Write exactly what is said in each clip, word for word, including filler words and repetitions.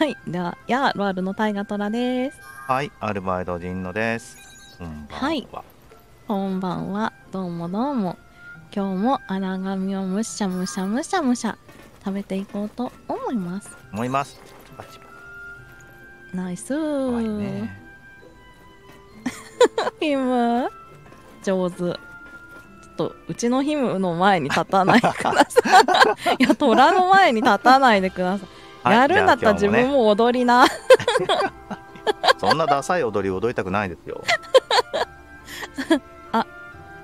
はい、では、やロアルのタイガトラです。 はい、アルバイトジンノです。こんばんは。 はい、こんばんは。どうもどうも。今日も荒髪をむしゃむしゃむしゃむしゃ食べていこうと思います。 思います。パチパチナイスかわいいー。 ね。 ヒム上手。ちょっとうちのヒムの前に立たないでください。いや、虎の前に立たないでください。 はい、 やるんだったら自分も踊りな。 そんなダサい踊り踊りたくないですよ。 あ、 ん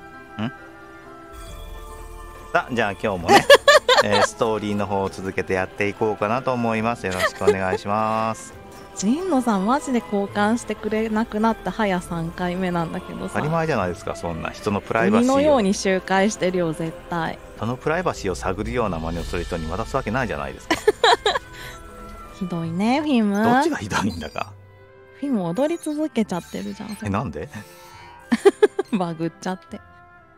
さあ、じゃあ今日もね、えー、ストーリーの方を続けてやっていこうかなと思います。よろしくお願いします。 ジンノさんマジで交換してくれなくなって早さんかいめなんだけどさ、 当たり前じゃないですか。そんな人のプライバシーを鬼のように周回してるよ絶対。 人のプライバシーを探るような真似をする人に渡すわけないじゃないですか。 ひどいねフィム。 どっちがひどいんだか。 フィム踊り続けちゃってるじゃん。 え、なんでバグっちゃって。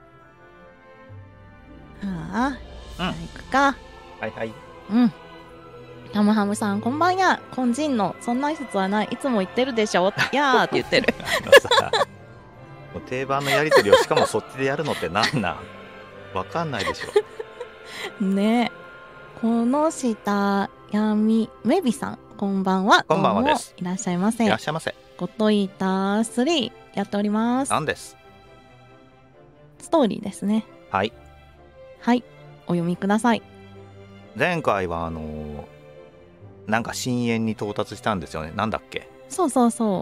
はあ、じゃあうん、 行くか。 はいはい。 うん。タムハムさんこんばんや。こんじんのそんな挨拶はない、いつも言ってるでしょ。やーって言ってる。 あのさ、もう定番のやりとりをしかもそっちでやるのってなんなんわかんないでしょ。 ね。この下闇メビさんこんばんは。 こんばんはです。 どうもいらっしゃいませ。 いらっしゃいませ。 ゴトイタスリーやっております。 なんです。 ストーリーですね。 はい。 はい、お読みください。 前回はあのー、なんか深淵に到達したんですよね。なんだっけ。 そうそうそう。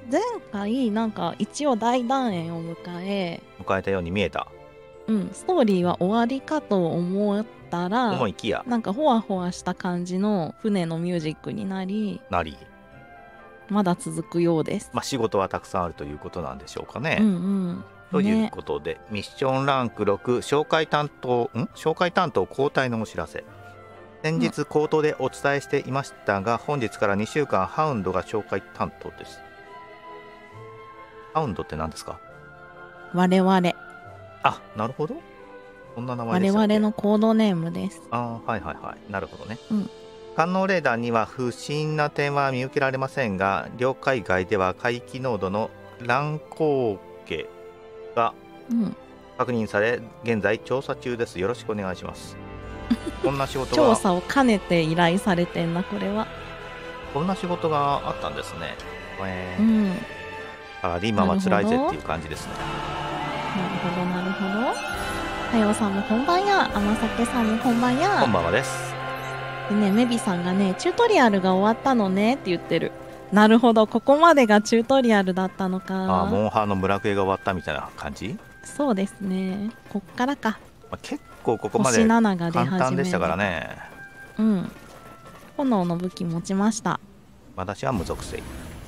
前回なんか一応大団円を迎え迎えたように見えた。 うん、ストーリーは終わりかと思ったら、 思いきやなんかほわほわした感じの船のミュージックになり、 なり、 まだ続くようです。 まあ仕事はたくさんあるということなんでしょうかね。 うんうんということで、ね、ミッションランクろく紹介担当ん紹介担当交代のお知らせ。先日口頭でお伝えしていましたが、本日からにしゅうかんハウンドが紹介担当です。ハウンドって何ですか？ 我々。 あ、なるほど。そんな名前でしたっけ？ 我々のコードネームです。 ああ、はいはいはい。なるほどね。 うん。 官能レーダーには不審な点は見受けられませんが、領海外では海域濃度の乱高下が確認され、現在調査中です。よろしくお願いします。こんな仕事が調査を兼ねて依頼されてんなこれは。 こんな仕事があったんですね。えー、 うん。 あり今は辛いぜっていう感じですね。 なるほどなるほど。はよさんもこんばんや。甘酒さんもこんばんや。 こんばんはです。 でね、メビさんがね、チュートリアルが終わったのねって言ってる。なるほど、ここまでがチュートリアルだったのか。 あ、モンハンの村クエが終わったみたいな感じ。 そうですね、こっからか。 まあ、結構ここまで簡単でしたからね。 うん。炎の武器持ちました。 私は無属性。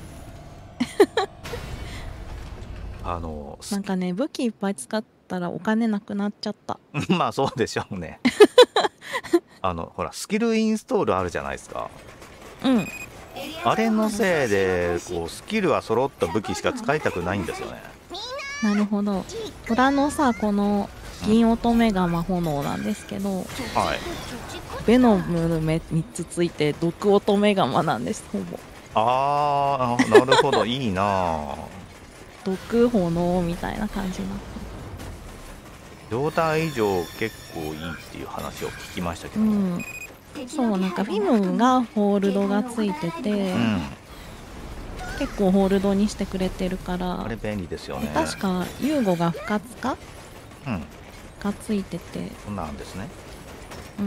あのなんかね、武器いっぱい使ったらお金なくなっちゃった。 まあそうでしょうね。あのほらスキルインストールあるじゃないですか。 うん。 あれのせいでこうスキルは揃った武器しか使いたくないんですよね。 なるほど。虎のさ、この銀乙女釜炎なんですけど、 はい。 ベノムの目みっつついて毒乙女釜なんです。ほぼ。 ああ、なるほど。いいな。 毒炎みたいな感じになってる。状態以上結構いいっていう話を聞きましたけど、うん、 そうなんかフィムがホールドがついてて、うん、結構ホールドにしてくれてるから、 あれ便利ですよね。 確かユーゴが不活か、 うん、 がついてて、 そんなんですね。 うん。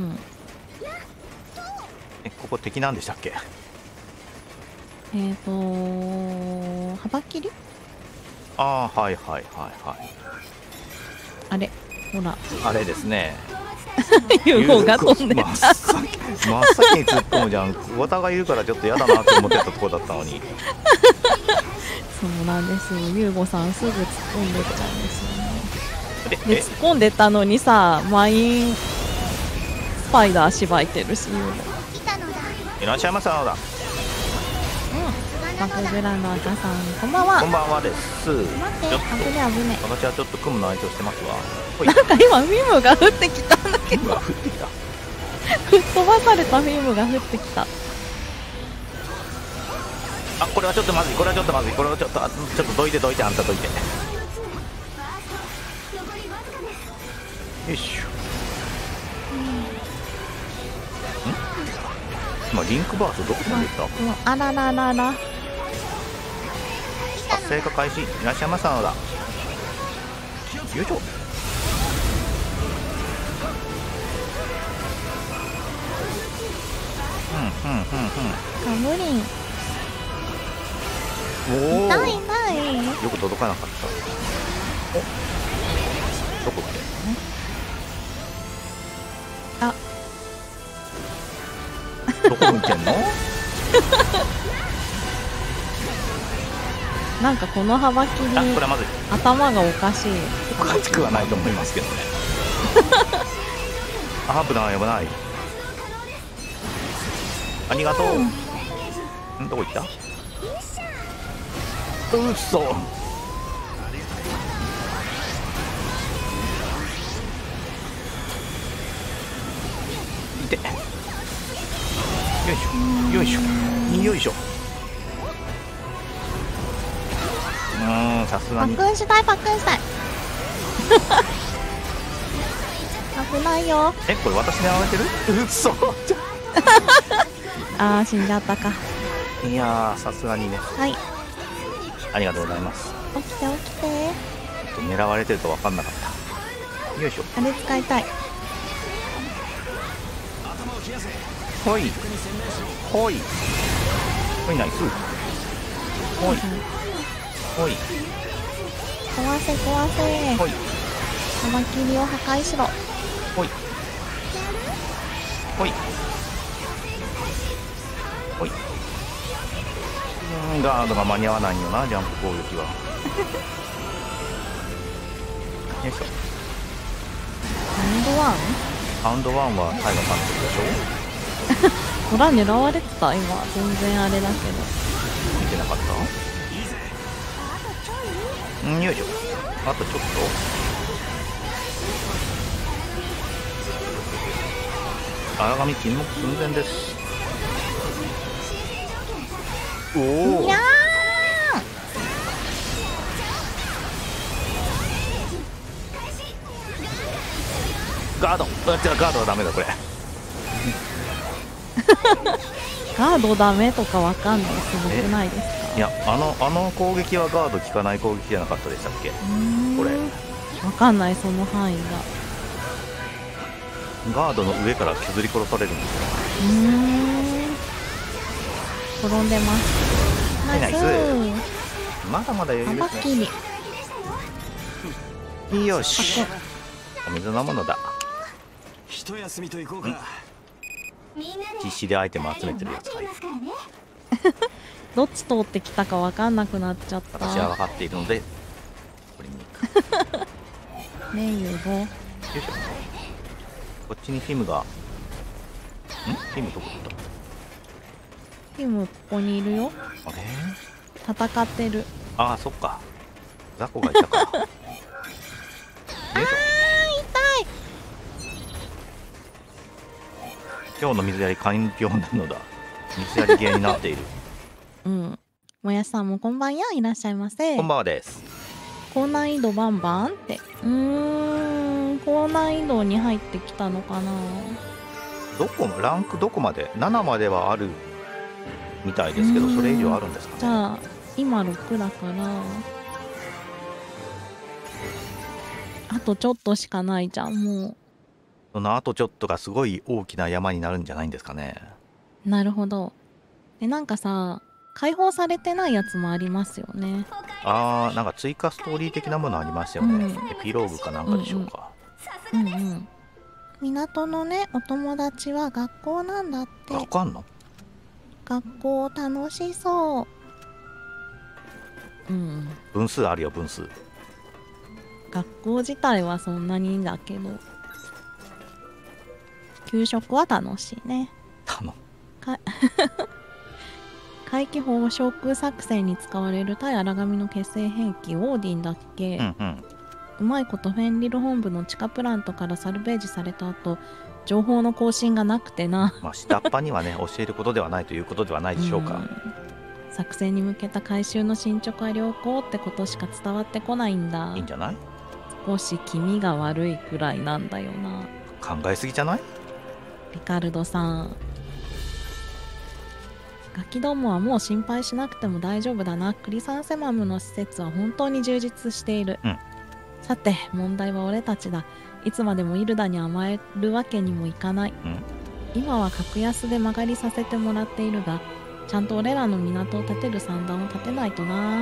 え、ここ敵なんでしたっけ？ えっと幅切り？ ああ、はいはいはいはい。 あれほらあれですね。 ユーゴが飛んでた。 真っ先に突っ込むじゃん。クワタがいるからちょっと嫌だなって思ってたところだったのに。 そうなんですよ。ユーゴさんすぐ突っ込んでっちゃうんですよね。で突っ込んでたのにさ、マインスパイダーしばいてるし、ユーゴ。 いらっしゃいませ。あのだ。 バクグラの赤さんこんばんは。 こんばんはです。 待って、あぶねあぶね。 私はちょっと雲の相手をしてますわ。 なんか今フィムが降ってきたんだけど。 降ってきた。 吹っ飛ばされたフィムが降ってきた。 あ、これはちょっとまずい、これはちょっとまずい、これはちょっと、あちょっとどいてどいて、あんたどいて。よいしょ。ん今リンクバースどこまで行った？ うん、あらららら。 活性化開始。いらっしゃいましたのだ。よいしょ。うんうんうんうん。 カムリン。 おお。 痛い痛い。 よく届かなかった。お。どこって？ あ。 どこ見てんの？ なんかこの幅切り。 あ、これはまずい。 頭がおかしい。 おかしくはないと思いますけどね。あ、危ない危ない。ありがとう。うん、どこ行った？うっそ。いて。よいしょ。よいしょ。よいしょ。うーん、さすがに。 パックンしたいパックンしたい。危ないよ。 え、これ私狙われてる？うっそ。 あー死んじゃったか。 いやー、さすがにね。 はい。 ありがとうございます。 起きて起きて。 ちょっと狙われてると分かんなかった。よいしょ。 あれ使いたい。 ほい。ほい。ほいナイス。ほい。ほい。 壊せ壊せ。 ほい。 玉切りを破壊しろ。 ほい。ほい。ほい。うん、ガードが間に合わないよな、ジャンプ攻撃は。よいしょ。 ラウンドワン？ ラウンドワンはタイガーさんってことでしょ？ トラ狙われてた今。全然あれだけど。 見てなかった？ん、よいしょ。あとちょっと。荒神沈黙寸前です。おお。 いやガード。あ、じゃあガードはダメだこれ。 ガードダメとかわかんない。すごくないですか？ いや、あのあの攻撃はガード効かない攻撃じゃなかったでしたっけ？これわかんない、その範囲が。 ガードの上から削り殺されるんですよ。 うーん、転んでます。 ナイス。 ナイス。 まだまだ余裕です幅切り。 ね。よし。お水飲むのだ。 一休みと行こうか。 必死でアイテム集めてるやつがいる。 どっち通ってきたかわかんなくなっちゃった。 私は分かっているのでこれに行く。 ねえユーゴ。 よいしょ。こっちにフィムがん？フィムどこ行った？ ティムここにいるよ。 あれ？ 戦ってる。 ああ、そっか。雑魚がいたか。よいしょ。 あー痛い。 今日の水やり完了なのだ。水やりゲーになっている。 うん。もやしさんもこんばんや、いらっしゃいませ。 こんばんはです。 高難易度バンバンって。うーん、高難易度に入ってきたのかな。 どこもランクどこまで？ななまではあるみたいですけど、それ以上あるんですかね。 じゃあ今ろくだからあとちょっとしかないじゃん。もうそのあとちょっとがすごい大きな山になるんじゃないんですかね。 なるほど。でなんかさ、解放されてないやつもありますよね。 あー、なんか追加ストーリー的なものありますよね。 うん、 エピローグかなんかでしょうか。 うんうん、うんうん、港のねお友達は学校なんだって。 わかんの？ 学校楽しそう。うん、 分数あるよ分数。 学校自体はそんなにだけど給食は楽しいね。 頼む。 か怪奇宝飾作戦に使われる対荒神の結成兵器オーディンだっけ、 うんうん。 うまいことフェンリル本部の地下プラントからサルベージされた後情報の更新がなくてな。 まあ下っ端にはね教えることではないということではないでしょうか。 作戦に向けた回収の進捗は良好ってことしか伝わってこないんだ。 いいんじゃない？ 少し気味が悪いくらいなんだよな。 考えすぎじゃない？ リカルドさん、ガキどもはもう心配しなくても大丈夫だな。クリサンセマムの施設は本当に充実している、 うん、 さて問題は俺たちだ。いつまでもイルダに甘えるわけにもいかない、 うん、 今は格安で曲がりさせてもらっているが、ちゃんと俺らの港を建てる算段を立てないとな。 うん、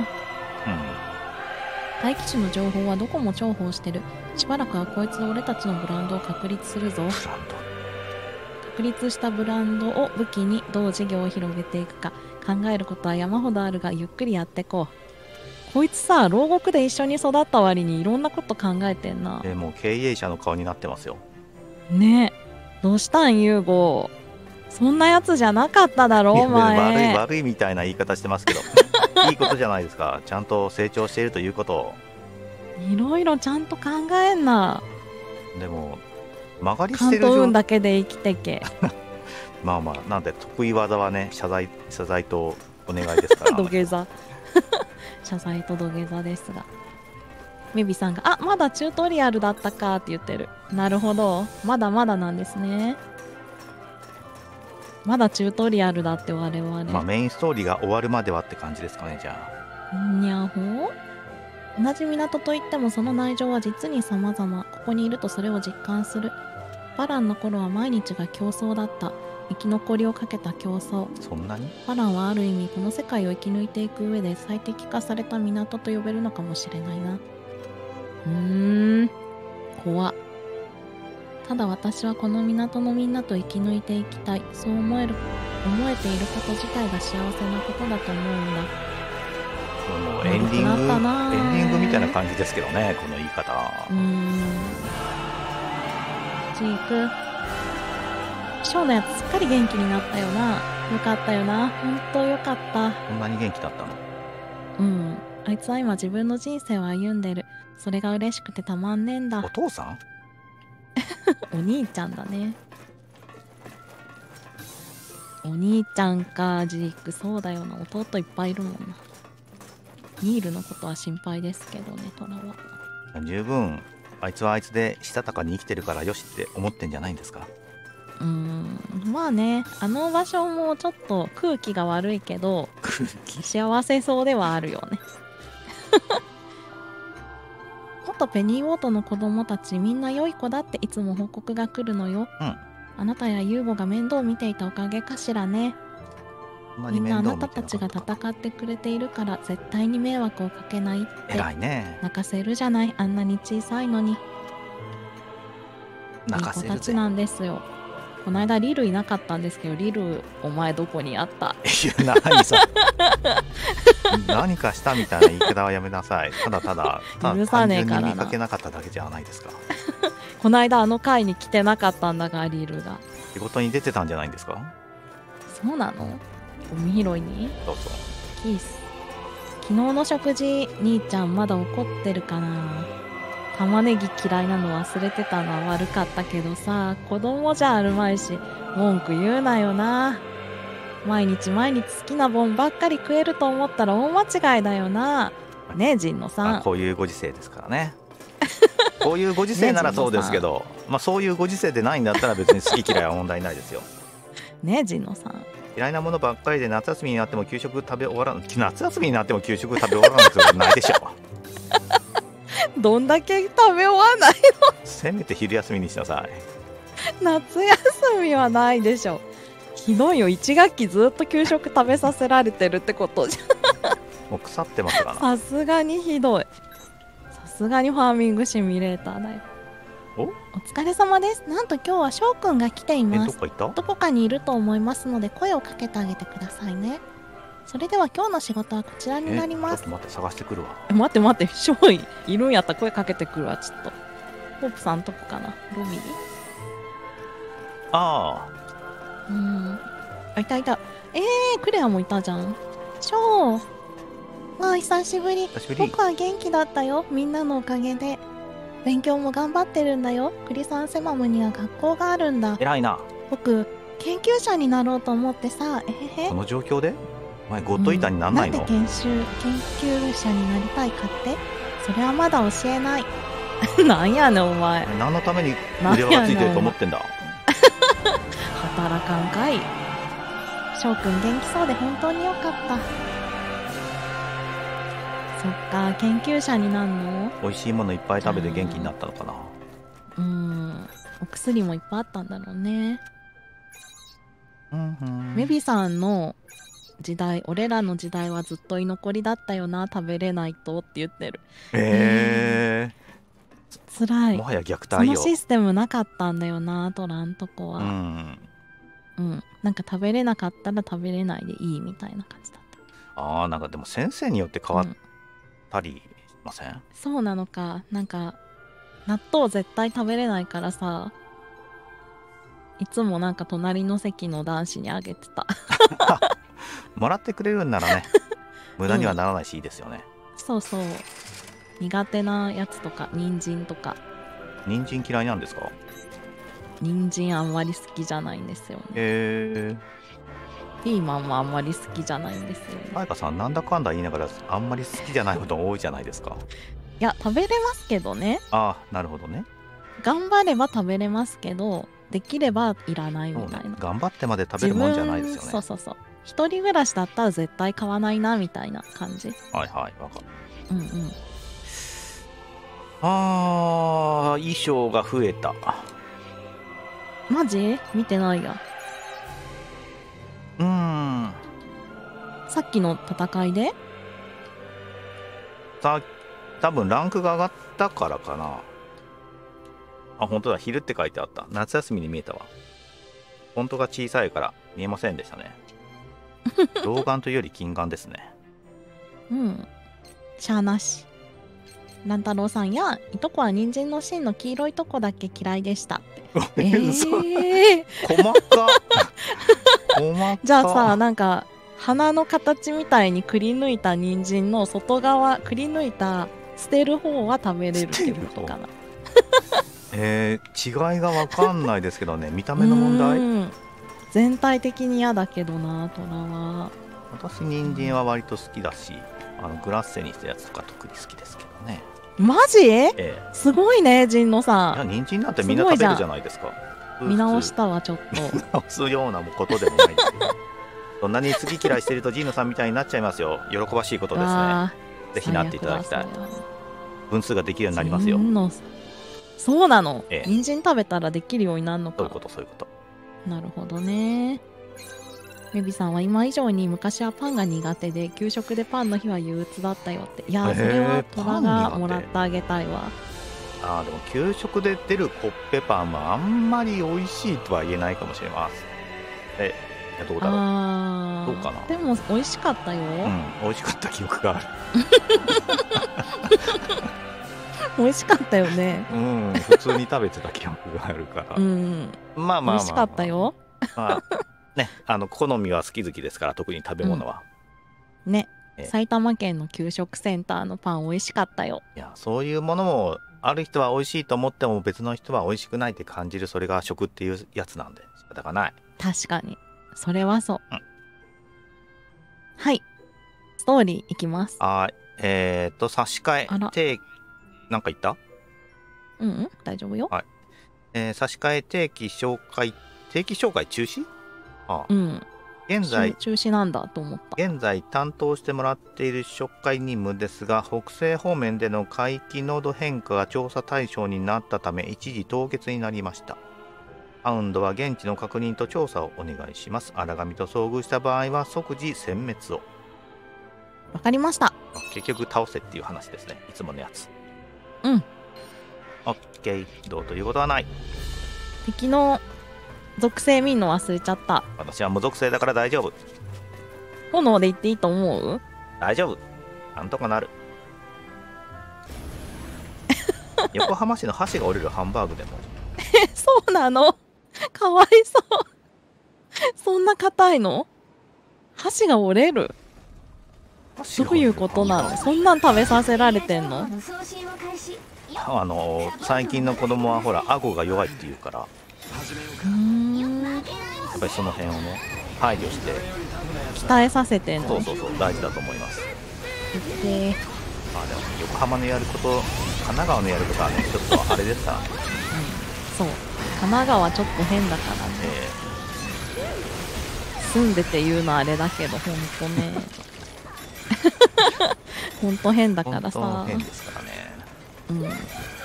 大騎士の情報はどこも重宝してる。しばらくはこいつで俺たちのブランドを確立するぞ。 ブランド確立したブランドを武器にどう事業を広げていくか考えることは山ほどあるが、ゆっくりやってこう。こいつさ、牢獄で一緒に育った割にいろんなこと考えてんな。 えもう経営者の顔になってますよねえ、どうしたんユーゴ。そんなやつじゃなかっただろお前。 悪い悪いみたいな言い方してますけどいいことじゃないですか。ちゃんと成長しているということを。 いろいろちゃんと考えんな。 でも曲がりしてる関東運だけで生きてけまあまあ、なんで得意技はね、謝罪謝罪とお願いですから土下座謝罪と土下座ですが、メビさんがあまだチュートリアルだったかって言ってる。なるほど、まだまだなんですね。まだチュートリアルだって我々。 まあメインストーリーが終わるまではって感じですかね。じゃあにゃほ。同じ港といってもその内情は実に様々。ここにいるとそれを実感する。バランの頃は毎日が競争だった。生き残りをかけた競争。 そんなに？ バランはある意味この世界を生き抜いていく上で最適化された港と呼べるのかもしれないな。うーん、怖っ。ただ私はこの港のみんなと生き抜いていきたい。そう思える思えていること自体が幸せなことだと思うんだ。 もうエンディングエンディングみたいな感じですけどね、この言い方。 うーん、ジーク、ショーのやつすっかり元気になったよな。よかったよな、ほんとよかった。 こんなに元気だったの？ うん、あいつは今自分の人生を歩んでる。それが嬉しくてたまんねえんだ。 お父さんお兄ちゃんだね。お兄ちゃんか、ジーク。そうだよな、弟いっぱいいるもんな。ニールのことは心配ですけどね、トラは。 十分あいつはあいつでしたたかに生きてるからよしって思ってんじゃないんですか？ うーん、まあね、あの場所もちょっと空気が悪いけど幸せそうではあるよね元ペニーウォートの子供たちみんな良い子だっていつも報告が来るのよ、うん、あなたやユーゴが面倒を見ていたおかげかしらね。みんなあなたたちが戦ってくれているから絶対に迷惑をかけないって偉いね。 泣かせるじゃない、あんなに小さいのに。 泣かせるぜ。 いい子たちなんですよ。この間リルいなかったんですけど、リルお前どこにあった？ いや何さ何かしたみたいな言い方はやめなさい。ただただただ単純に見かけなかっただけじゃないですか。 この間あの会に来てなかったんだが、リルが仕事に出てたんじゃないんですか？ そうなの？ゴミ拾いに？ そうそう。 キース、昨日の食事兄ちゃんまだ怒ってるかな。玉ねぎ嫌いなの忘れてたのは悪かったけどさ、子供じゃあるまいし文句言うなよな。毎日毎日好きなもんばっかり食えると思ったら大間違いだよな。ねえ陣野さん。 こういうご時世ですからねこういうご時世ならそうですけど、まあそういうご時世でないんだったら別に好き嫌いは問題ないですよねえ陣野さん。 嫌いなものばっかりで夏休みになっても給食食べ終わらん夏休みになっても給食食べ終わらないってことないでしょどんだけ食べ終わないのせめて昼休みにしなさい夏休みはないでしょ。ひどいよ、いち学期ずっと給食食べさせられてるってことじゃんもう腐ってますからな。 さすがにひどい。さすがにファーミングシミュレーターだよ。 おお疲れ様です。なんと今日は翔くんが来ています。 どこ行った？ どこかにいると思いますので声をかけてあげてくださいね。それでは今日の仕事はこちらになります。 ちょっと待って、探してくるわ。 待って待って、翔いいるんやったら声かけてくるわ。ちょっとホープさんとこかな、ロビー。 ああ、うんあ、いたいた。えー、クレアもいたじゃん。翔あ、久しぶり。 久しぶり。 僕は元気だったよ、みんなのおかげで。勉強も頑張ってるんだよ。クリサンセマムには学校があるんだ。 偉いな。 僕研究者になろうと思ってさ。えへへ。 この状況で？ お前ゴッドイーターになんないの？ うん、なんで研修研究者になりたいかって？それはまだ教えない。なんやねんお前。 何のために腕輪がついてると思ってんだ。 働かんかい。翔くん元気そうで本当によかった。そっか、研究者になんの？ 美味しいものいっぱい食べて元気になったのかな。 うん、お薬もいっぱいあったんだろうね。 うんうん、 メビさんの時代、俺らの時代はずっと居残りだったよな、食べれないとって言ってる。 へえー、つらい。 もはや虐待よ。 そのシステムなかったんだよな、トランとこは。 うんうん、なんか食べれなかったら食べれないでいいみたいな感じだった。 ああ、なんかでも先生によって変わったりしません？うん、 そうなのか。なんか納豆絶対食べれないからさ、いつもなんか隣の席の男子にあげてた。 もらってくれるんならね、無駄にはならないしいいですよね。 うん、そうそう。苦手なやつとか人参とか。 人参嫌いなんですか？ 人参あんまり好きじゃないんですよね。 へえ。 ピーマンもあんまり好きじゃないんですよね。 彩香さんなんだかんだ言いながらあんまり好きじゃないこと多いじゃないですか。 いや食べれますけどね。 ああ、なるほどね。 頑張れば食べれますけど、できればいらないみたいな、 ね、頑張ってまで食べるもんじゃないですよね。 そうそうそう。一人暮らしだったら絶対買わないなみたいな感じ。 はいはい、わかる。 うんうん。 あー、衣装が増えた。 マジ？見てないや。 うーん。 さっきの戦いで？ さ、多分ランクが上がったからかな。あ、本当だ、昼って書いてあった。夏休みに見えたわ。フォントが小さいから見えませんでしたね。老眼というより近眼ですね。 うん。しゃあなし。乱太郎さんや、いとこは人参の芯の黄色いとこだけ嫌いでしたって。えー、 細か細か。 じゃあさ、なんか花の形みたいにくり抜いた人参の外側、くり抜いた捨てる方は食べれるってことかな。 えー、違いが分かんないですけどね。見た目の問題。 全体的に嫌だけどな、トラは。 私人参は割と好きだし、あのグラッセにしたやつとか特に好きですけどね。 マジ？ ええ、 すごいね、神野さん。 いや、人参なんてみんな食べるじゃないですか。 見直したわ、ちょっと。 見直すようなことでもないですよ。そんなに好き嫌いしてると神野さんみたいになっちゃいますよ。喜ばしいことですね。ぜひなっていただきたい。分数ができるようになりますよ。 そうなの、 ええ、 人参食べたらできるようになるのか。 そういうこと、そういうこと。 なるほどね。メビさんは今以上に昔はパンが苦手で給食でパンの日は憂鬱だったよって。いや、それはトラがもらってあげたいわ。 あー、でも給食で出るコッペパンはあんまり美味しいとは言えないかもしれません。え、いや、どうだろう。 あどうかな。 でも美味しかったよ。うん、 美味しかった記憶がある。 美味しかったよね。 うん、普通に食べてた記憶があるから。うん、まあまあまあ、まあ、 美味しかったよ。 まあね、あの好みは好き好きですから、特に食べ物は。 うん、ね、埼玉県の給食センターのパン美味しかったよ。 いや、そういうものもある人は美味しいと思っても別の人は美味しくないって感じる、それが食っていうやつなんで仕方がない。 確かにそれはそう、 うん、 はい、ストーリーいきます。 はい、えー、っと差し替え定なんか言った？ うん、うん、大丈夫よ。 はい、えー、差し替え定期紹介定期紹介中止？ああ、 うん、 現在中止なんだと思った。 現在担当してもらっている紹介任務ですが、北西方面での海域濃度変化が調査対象になったため一時凍結になりました。ハウンドは現地の確認と調査をお願いします。荒神と遭遇した場合は即時殲滅を。 わかりました。 結局倒せっていう話ですね、いつものやつ。 うん、 オッケー、どうということはない。 敵の属性見んの忘れちゃった。 私は無属性だから大丈夫。 炎で言っていいと思う？ 大丈夫、なんとかなる。横浜市の箸が折れるハンバーグでもえ、そうなの？かわいそう。そんな硬いの？箸が折れる？どういうことなの？そんなん食べさせられてんの？ あの最近の子供はほら顎が弱いっていうから、うーん、やっぱりその辺をね配慮して鍛えさせてんの。 そうそうそう大事だと思います。 で、 まあでも横浜のやること神奈川のやることはねちょっとあれですからね。 そう神奈川ちょっと変だからね、 え住んでて言うのあれだけどほんとねほんと変だー、 からさ。 本当変ですからね。 うんうん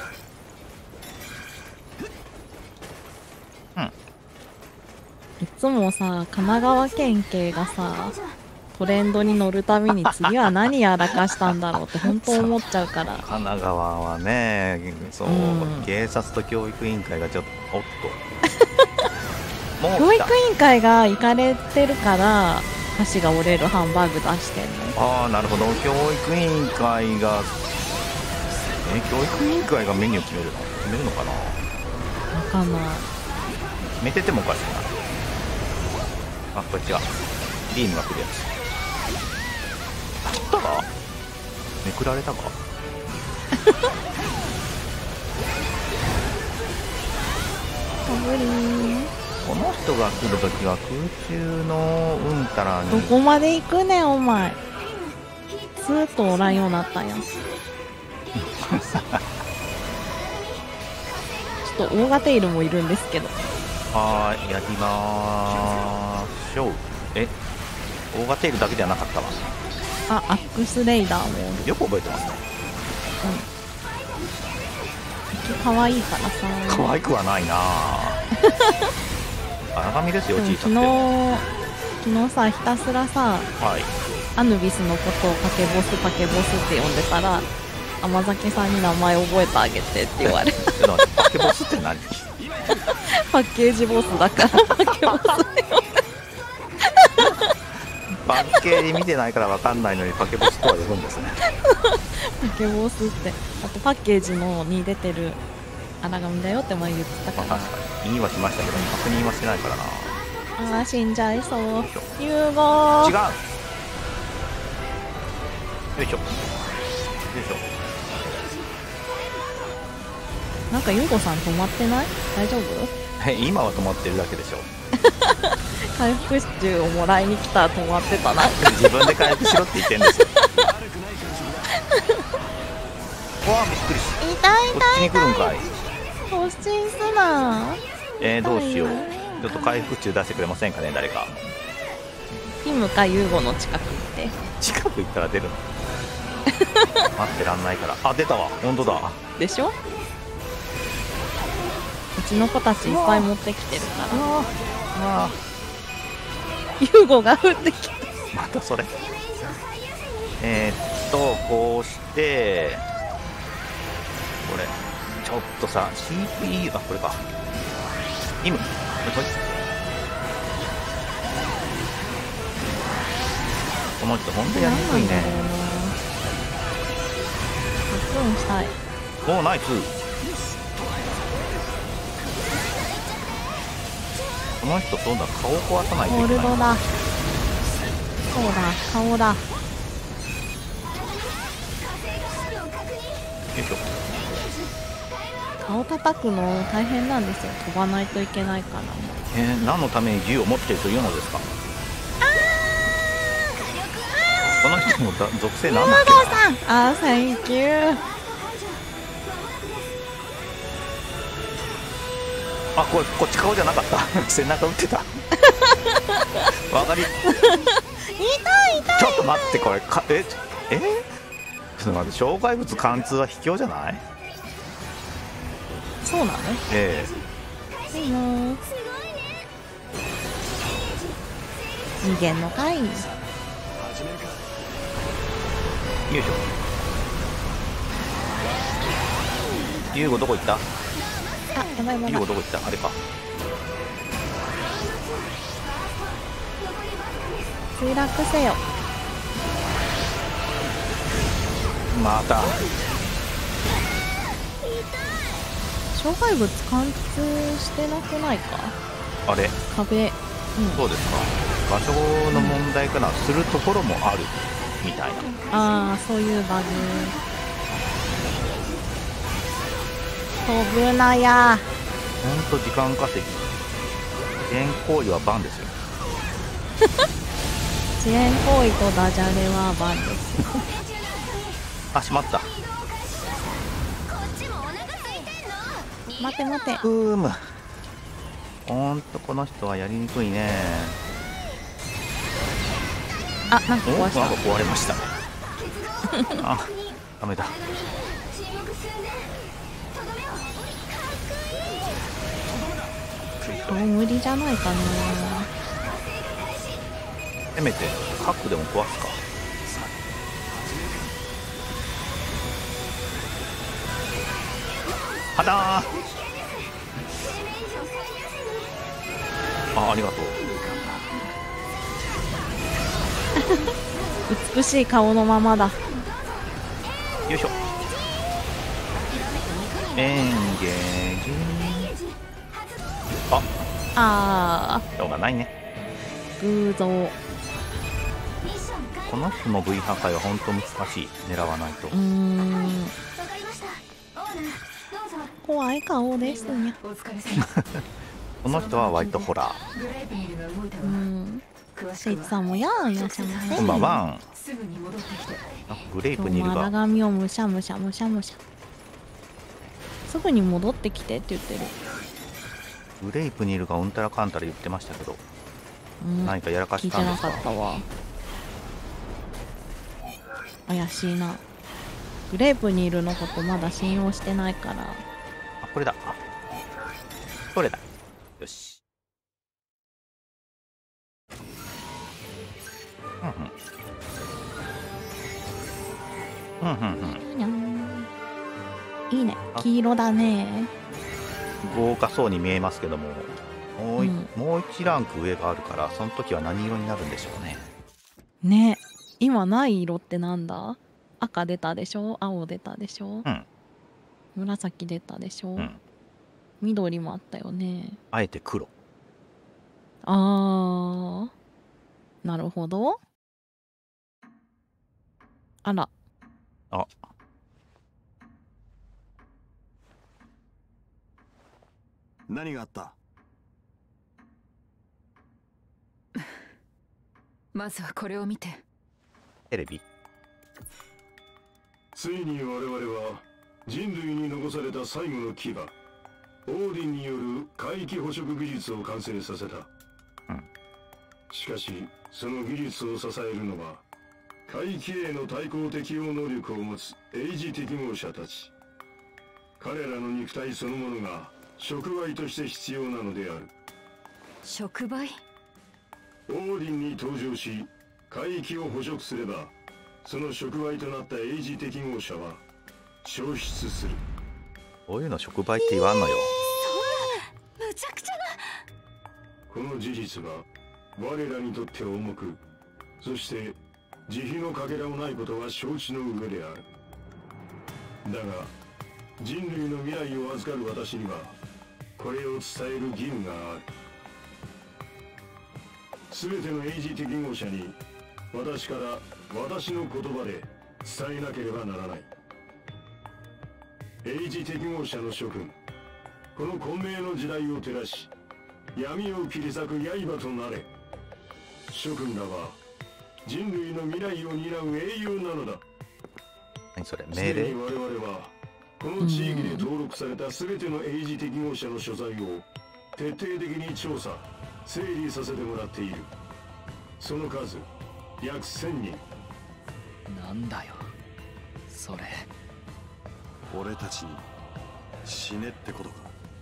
いつもさ神奈川県警がさトレンドに乗るために次は何やらかしたんだろうって本当思っちゃうから。 神奈川はねそう、 うん警察と教育委員会がちょっとおっともう教育来た委員会が行かれてるから箸が折れるハンバーグ出してんの。 ああなるほど教育委員会がえ教育委員会がメニュー決めるの決めるのかな。 わかんない。 決めててもおかしくない。あこっちはビームが来るやつあったかめくられたかかぶりー。 この人が来るときは空中のうんたらにどこまで行くねんお前。ずーっとおらんようになったやんちょっと大型エイルもいるんですけど。 はーいやりまーしょう。え大型テールだけじゃなかったわ。 あ、アックスレイダーもおる。 よく覚えてますね。 うん可愛いからさ。 可愛くはないな荒髪ですよでも小さくて昨日も。 昨日さひたすらさはいアヌビスのことをパケボスパケボスって呼んでたら甘酒さんに名前覚えてあげてって言われちょっと待ってパケボスって何パッケージボスだからパケボスって呼んでパッケージ見てないから分かんないのにパケボスとは呼ぶんですね。 パケボスってあとパッケージのに出てる荒髪だよって前言ってたまあか確かに言いはしましたけど確認はしてないからな。 ら。あー死んじゃいそう。融合違うよいしょよいしょなんかユーゴさん止まってない？大丈夫？ え今は止まってるだけでしょ。 回復中をもらいに来たら止まってたな。 自分で回復しろって言ってんですよ。わあびっくりし痛いた。こっちに来るんかい。 突進すな。 えー、どうしよう。ちょっと回復中出してくれませんかね誰か。 ティムかユーゴの近く行って近く行ったら出るの待ってらんないから。あ出たわ本当だ。 でしょ。うちの子たちいっぱい持ってきてるからあユーゴが降ってきた。 またそれ。えー、っとこうしてこれちょっとさ シーピーユー あこれかイムこの人ほんとやりにくいね。 発音したい。 おーナイス。この人そうだ顔を壊さないといけない。 ホールドだ。そうだ顔だ。 よいしょ。 顔叩くの大変なんですよ。飛ばないといけないから。 えー、何のために銃を持っているというのですか。この人のだ属性なんだっけな。 あー、センキュー。 あ、これこっち顔じゃなかった背中打ってたわかり痛い痛い。 ちょっと待ってこれかええちょっと待って障害物貫通は卑怯じゃない。 そうなの？ えいいの。逃げんのかい。 えよいしょ。ユーゴどこ行った。 あ、やばいやばいユーゴどこ行ったあれか。 墜落せよ。 また障害物貫通してなくないか。 あれ壁。うん。 そうですか。場所の問題かな、するところもあるみたいな。 ああ、そういうバグ。飛ぶなや。 ほんと時間稼ぎ。全行為はバンですよ。 遅延行為とダジャレはバンです。 あ、しまった。 待て待て。 うーむ。ほんとこの人はやりにくいね。 あ、なんかお、 壊した。 なんか壊れました。あ、ダメだ。 もう無理じゃないかな。 せめて核でも壊すか。はだー。あ、ありがとう。 美しい顔のままだ。 よいしょ。エンゲージ。あ、 あしょうがないね。 ー、偶像。 この人の V 破壊は本当難しい。狙わないと。 うーん。怖い顔ですね。 この人は割とホラー。 うん。シェイツさんもやーいらっしゃいませ。 こんばんは。あ、グレープにいるが。 荒髪をむしゃむしゃむしゃむしゃ。すぐに戻ってきてって言ってる。 グレープにいるがうんたらかんたら言ってましたけど、 うん、 何かやらかしたんですか？ 聞いてなかったわ。怪しいな。グレープにいるのことまだ信用してないから。 あ、これだ。これだ。よし。うんうん。うんうんうん。 いいね。黄色だね。 豪華そうに見えますけども、もうい、 うん、 もう一ランク上があるから、その時は何色になるんでしょうね。 ね。今ない色ってなんだ？赤出たでしょ、青出たでしょ、 うん、 紫出たでしょ、 うん、 緑もあったよね。 あえて黒。 あー、なるほど。あら。 あ、 何があった？ まずはこれを見て。 テレビ。 ついに我々は人類に残された最後の牙、オーディンによる海域捕食技術を完成させた。 うん、 しかしその技術を支えるのは海域への対抗適応能力を持つエイジ適合者たち。彼らの肉体そのものが触媒として必要なのである。 触媒？ オーディンに登場し海域を捕食すれば、その触媒となったエイジ適合者は消失する。 こういうの触媒って言わんのよ。 そんなむちゃくちゃな。 この事実は我らにとって重く、そして慈悲のかけらもないことは承知の上である。だが人類の未来を預かる私にはこれを伝える義務がある。全てのエイジ適合者に私から私の言葉で伝えなければならない。エイジ適合者の諸君、この混迷の時代を照らし闇を切り裂く刃となれ。諸君らは人類の未来を担う英雄なのだ。 何それ、命すで令？ に我々はこの地域で登録された全てのエイジ適合者の所在を徹底的に調査整理させてもらっている。その数約せんにん。 なんだよそれ。 俺たちに死ねってことか。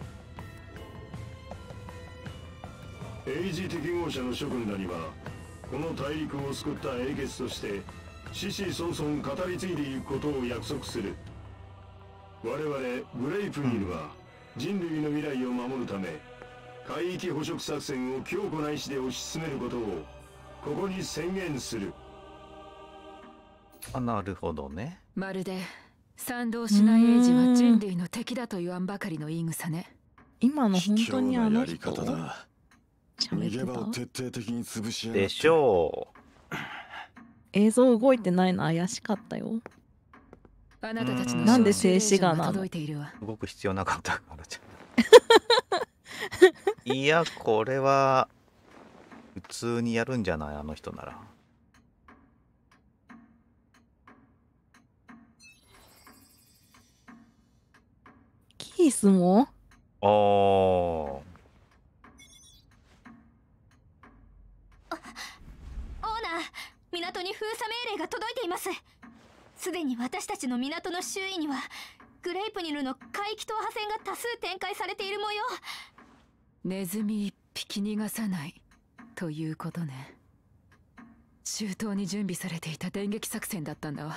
エイジ適合者の諸君らにはこの大陸を救った英傑として子々孫々語り継いでいくことを約束する。我々グレイプニルは人類の未来を守るため海域捕食作戦を強固な意志で推し進めることをここに宣言する。 あ、なるほどね。 まるで賛同しないエイジは人類の敵だと言わんばかりの言い草ね。 今の本当にあの人卑怯なやり方だ。逃げ場を徹底的に潰しやがって。 でしょう。 映像動いてないの怪しかったよ。 あなたたちのなんで静止画なの？ 届いているわ。 動く必要なかったからじゃいや、これは普通にやるんじゃない？あの人なら。 ピースもあーオーナー、港に封鎖命令が届いています。すでに私たちの港の周囲にはグレイプニルの海域踏破線が多数展開されている模様。 ネズミ一匹逃がさないということね。周到に準備されていた電撃作戦だったんだわ。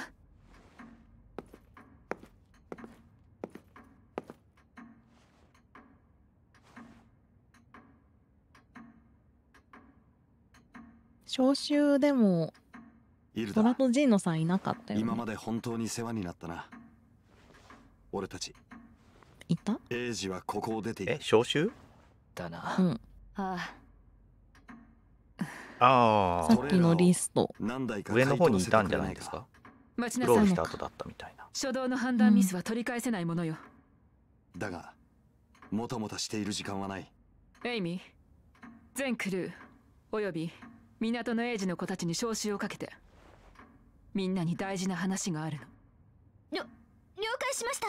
召集でもイルトラダ、 とジーノさんいなかったよね。 今まで本当に世話になったな。俺たちいた？ エイジはここを出ていえる。 招集？ だな。 うん。 あああさっきのリスト。 何台か上の方にいたんじゃないですか。 待ちなさい。 クロールした後だったみたいな。 初動の判断ミスは取り返せないものよ。 だがもたもたしている時間はない。 エイミー、全クルーおよび港のエイジの子たちに招集をかけて。みんなに大事な話があるの。 りょ了解しました。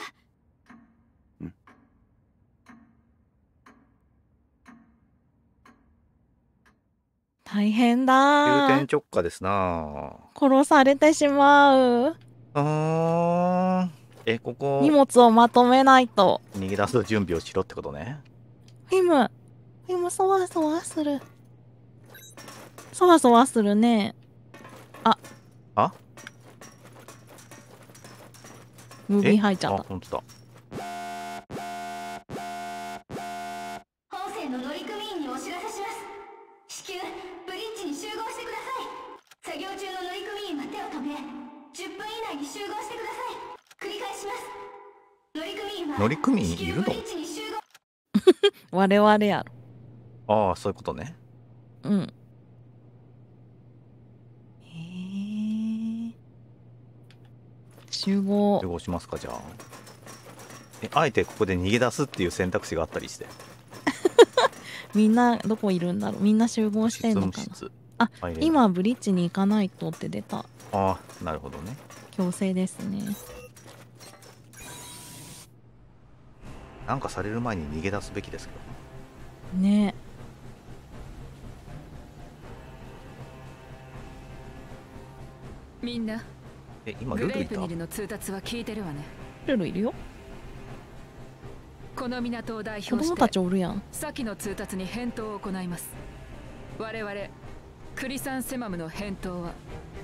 大変急だー。 転直下ですな。 殺されてしまう。 うーん。え、ここ荷物をまとめないと。 逃げ出す準備をしろってことね。 フィム。フィム、そわそわする。そわそわするね。あ。 あ？ ムービー入っちゃっあ、 た。 ほんとだ。 本線の乗組員にお知らせします。至急ブリッジに集合してください。作業中の乗組員は手を止め、じゅっぷん以内に集合してください。繰り返します。乗組員は乗組員いるの？ 至急ブリッジに集合。 我々やろ。 ああ、そういうことね。 うん。へえ。集合集。合しますか、じゃあ。え、あえてここで逃げ出すっていう選択肢があったりして。 みんなどこいるんだろう。みんな集合してんのかな。 執務室あ、 入れない。 今ブリッジに行かないとって出た。 ああ、なるほどね。 強制ですね。 なんかされる前に逃げ出すべきですけど。 ね。 みんなえ、今グルルいた？ レイプニルの通達は聞いてるわね。 ルルいるよ。 この港を代子供表してたちおるやん。 先の通達に返答を行います。我々クリサンセマムの返答は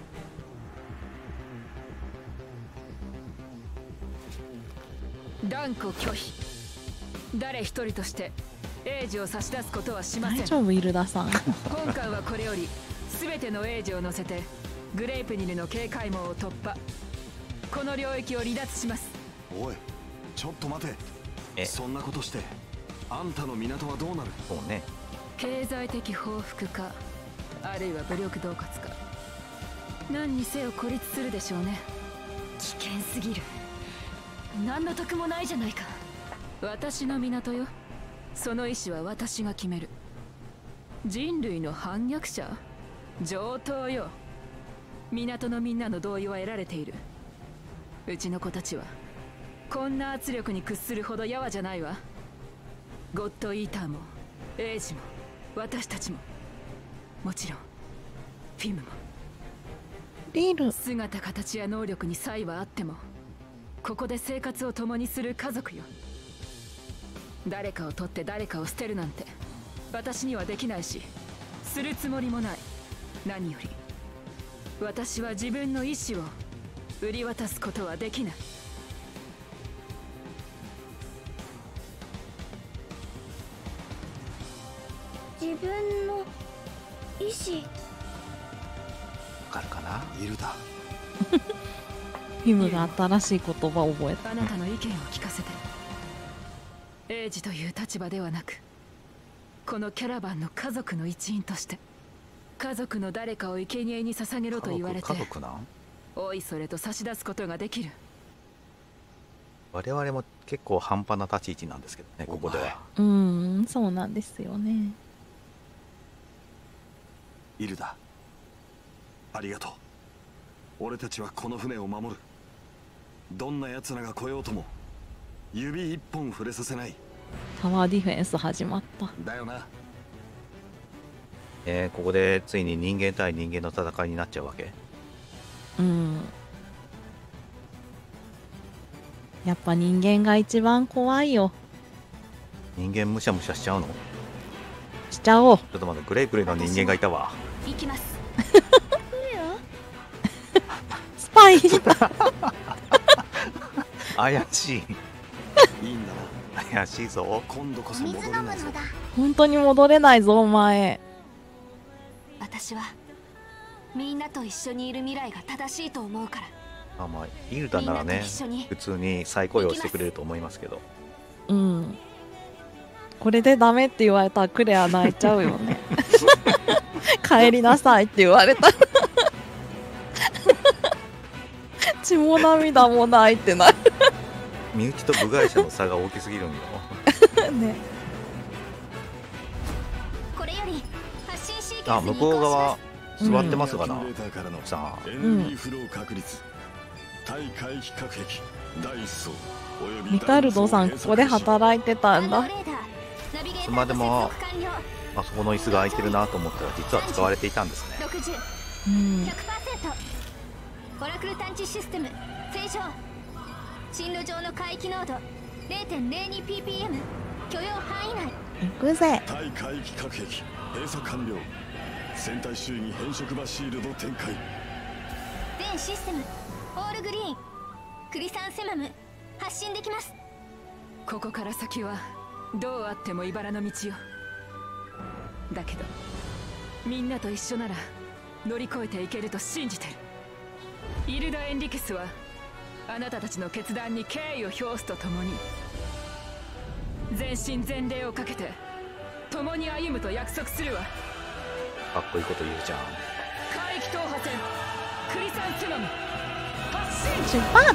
断固拒否。誰一人としてエイジを差し出すことはしません。 大丈夫、イルダさん。 今回はこれより全てのエイジを乗せてグレイプニルの警戒網を突破。この領域を離脱します。 おい、ちょっと待て。 えそんなことしてあんたの港はどうなる？ そうね。 経済的報復か、あるいは武力恫喝か、何にせよ孤立するでしょうね。 危険すぎる。何の得もないじゃないか。 私の港よ。その意思は私が決める。人類の反逆者？上等よ。港のみんなの同意は得られている。うちの子たちはこんな圧力に屈するほどやわじゃないわ。ゴッドイーターもエイジも私たちも、もちろんフィムも。 リル。 姿形や能力に差異はあっても、ここで生活を共にする家族よ。誰かを取って誰かを捨てるなんて私にはできないし、するつもりもない。何より私は自分の意志を売り渡すことはできない。 自分の意志。 わかるかな？ イルダ、 フィムが新しい言葉を覚えた。 あなたの意見を聞かせて。エイジという立場ではなく、このキャラバンの家族の一員として、家族の誰かを生贄に捧げろと言われて、 家族なん？ おいそれと差し出すことができる。 我々も結構半端な立ち位置なんですけどね、ここでは。 うーん、そうなんですよね。 イルダ、ありがとう。俺たちはこの船を守る。どんな奴らが来ようとも指一本触れさせない。 タワーディフェンス始まった。 だよな。 えー、ここでついに人間対人間の戦いになっちゃうわけ。 うん。やっぱ人間が一番怖いよ。 人間むしゃむしゃしちゃうの？ しちゃおう。 ちょっと待って、グレープレの人間がいたわ。 行きます。 スパイ怪しい。 いいんだな。 怪しいぞ。 今度こそ戻れないぞ。 本当に戻れないぞお前。 私はみんなと一緒にいる未来が正しいと思うから。 あ、まあイルダならね、普通に再雇用してくれると思いますけど。 うん。これでダメって言われたらクレア泣いちゃうよね。帰りなさいって言われたら血も涙もないってなる。 身内と部外者の差が大きすぎるんよ。 ね。 あ、向こう側座ってますがな。 うん、 さあ、 エネルギーフロー確率、対回避隔壁第一層およびミカルドさんここで働いてたんだ。 いつまでもあそこの椅子が空いてるなと思ったら実は使われていたんですね。 うん。 ひゃくパーセント オラクル探知システム正常。進路上の海域濃度 ゼロてんゼロにピーピーエム 許容範囲内。 行くぜ。 対海域隔壁閉鎖完了。船体周囲に変色場シールド展開。 全システムオールグリーン。クリサンセマム発進できます。 ここから先はどうあっても茨の道よ。だけどみんなと一緒なら乗り越えていけると信じてる。イルダ・エンリケスはあなたたちの決断に敬意を表すとともに全身全霊をかけて共に歩むと約束するわ。 かっこいいこと言うじゃん。 海域踏破線クリサンセマム発進。 出発。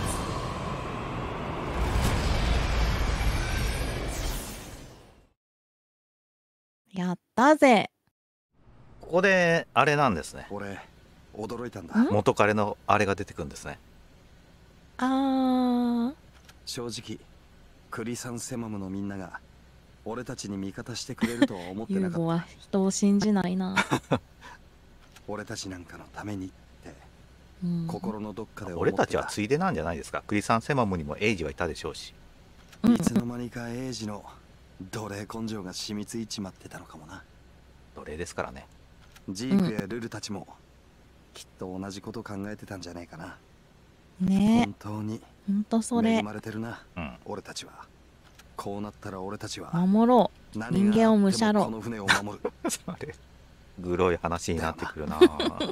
やったぜ。 ここであれなんですね。 俺驚いたんだ。 元彼のあれが出てくるんですね。 あー、 正直クリサンセマムのみんなが俺たちに味方してくれるとは思ってユなかった。 ーゴは人を信じないな。 俺たちなんかのためにって、 うん、 心のどっかで思ってた。 俺たちはついでなんじゃないですか。クリサンセマムにもエイジはいたでしょうし。 うん、 いつの間にかエイジの奴隷根性が染みついちまってたのかもな。 奴隷ですからね。 ジークやルルたちも、きっと同じこと考えてたんじゃないかな。 ねえ、 本当にほんとそれ恵まれてるな、 うん、 俺たちは。こうなったら俺たちは守ろう。人間をむしゃろう。 この船を守る。 それグロい話になってくるな。うん、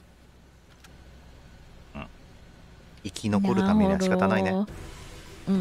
生き残るためには仕方ないね。 うんうん。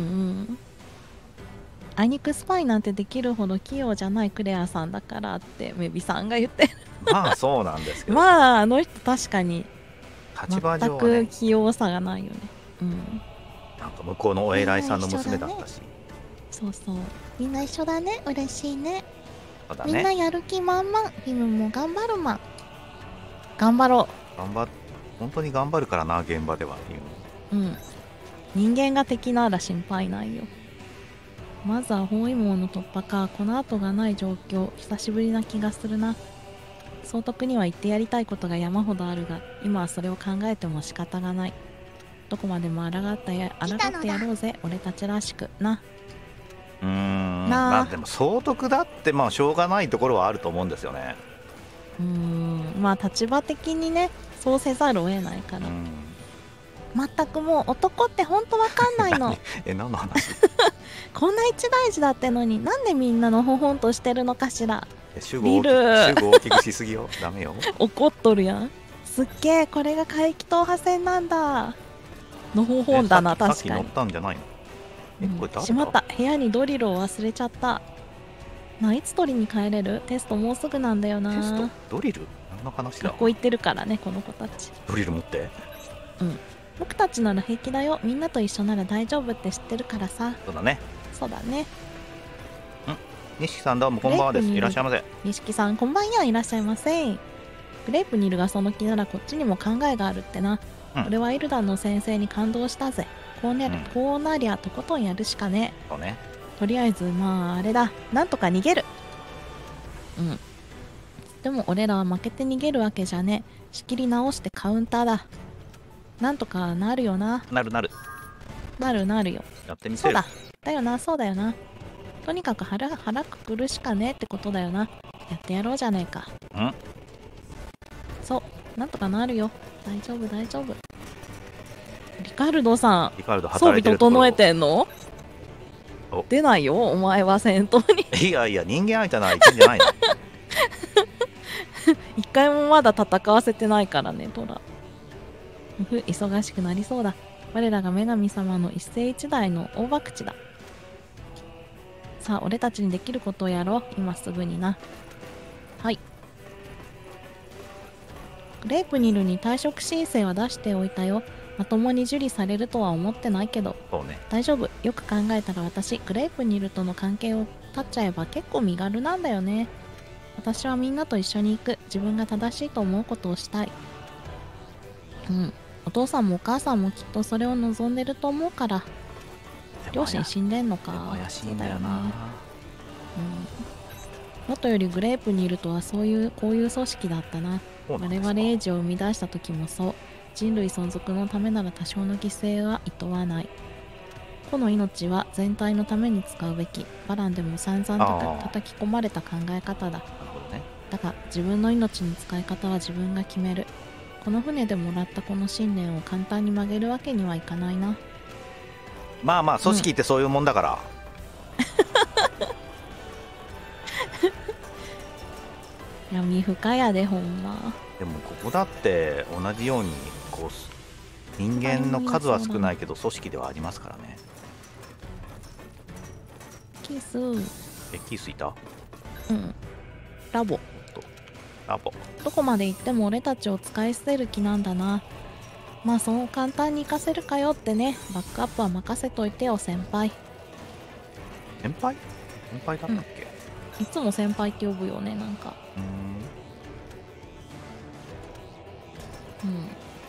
あいにくスパイなんてできるほど器用じゃないクレアさんだからってメビさんが言ってる。 まあそうなんですけど。 まああの人確かに立場上は、ね、 全く器用さがないよね。うん。 なんか向こうのお偉いさんの娘だったし。 そうそう。みんな一緒だね。嬉しいね。 そうだね。 みんなやる気満々。ヒムも頑張るまん。頑張ろう。頑張っ本当に頑張るからな、現場では。 うん。人間が敵なら心配ないよ。まずは包囲網の突破か。この後がない状況。久しぶりな気がするな。総督には言ってやりたいことが山ほどあるが、今はそれを考えても仕方がない。どこまでも抗ってや、抗ってやろうぜ。俺たちらしくな。 うーん、まあでも総督だってまあしょうがないところはあると思うんですよね。 うーん、まあ立場的にね、そうせざるを得ないから。全くもう男ってほんとわかんないの。 え、何の話？ こんな一大事だってのになんでみんなのほほんとしてるのかしら。 主語大きくしすぎよ。ダメよ。 怒っとるやん。すっげえ、これが海域踏破線なんだ。のほほんだな、確かに。 さっき乗ったんじゃないの？え、これ誰だ？ しまった、部屋にドリルを忘れちゃった。なあ、いつ取りに帰れる？テストもうすぐなんだよな。 テスト？ドリル？何の話だ？ 学校行ってるからね、この子たち。 ドリル持って？ うん。僕たちなら平気だよ。みんなと一緒なら大丈夫って知ってるからさ。 そうだね。 そうだね。 ん？錦さんどうもこんばんはです。いらっしゃいませ。 錦さんこんばんや、いらっしゃいませ。グレープニルがその気ならこっちにも考えがあるってな。うん、俺はイルダンの先生に感動したぜ。こうね、うん、こうなりゃとことんやるしかね。 そうね。 とりあえずまああれだ、なんとか逃げる。うん。でも俺らは負けて逃げるわけじゃねえ。仕切り直してカウンターだ。なんとかなるよな。 なるなる。 なるなるよ。 やってみせる。 そうだ。だよな、そうだよな。とにかく腹腹くくるしかねえってことだよな。やってやろうじゃねえか。 ん？ そうなんとかなるよ。大丈夫大丈夫。リカルドさん、 リカルド装備働いてるところ整えてんの？ お出ないよお前は戦闘に。 いやいや、人間相手ならいけんじゃないの？ 一回もまだ戦わせてないからねトラ。ふふ、忙しくなりそうだ。我らが女神様の一世一代の大博打だ。さあ俺たちにできることをやろう、今すぐにな。はい。グレープニルに退職申請は出しておいたよ。まともに受理されるとは思ってないけどそうね。 大丈夫。よく考えたら私グレープニルとの関係を断っちゃえば結構身軽なんだよね。私はみんなと一緒に行く。自分が正しいと思うことをしたい。うん、お父さんもお母さんもきっとそれを望んでると思うから。両親死んでんのか。 でも怪しいんだよな。 そうだよね。うん、もとよりグレープにいるとはそういうこういう組織だったな。 そうなんですか。 我々エイジを生み出した時もそう。人類存続のためなら多少の犠牲はいとわない。個の命は全体のために使うべき。バランでも散々たあーた叩き込まれた考え方だ。 なるほどね。 だが自分の命の使い方は自分が決める。この船でもらったこの信念を簡単に曲げるわけにはいかないな。 まあまあ組織ってそういうもんだから、 闇深やでほんま。 でもここだって同じようにこう人間の数は少ないけど組織ではありますからね。 キス。 え、キースいた？ うんラボ。 ラボ。 どこまで行っても俺たちを使い捨てる気なんだな。まあそう簡単に行かせるかよってね。バックアップは任せといてよ先輩。 先輩？先輩だったっけ？ いつも先輩って呼ぶよねなんか。 うーん。 うん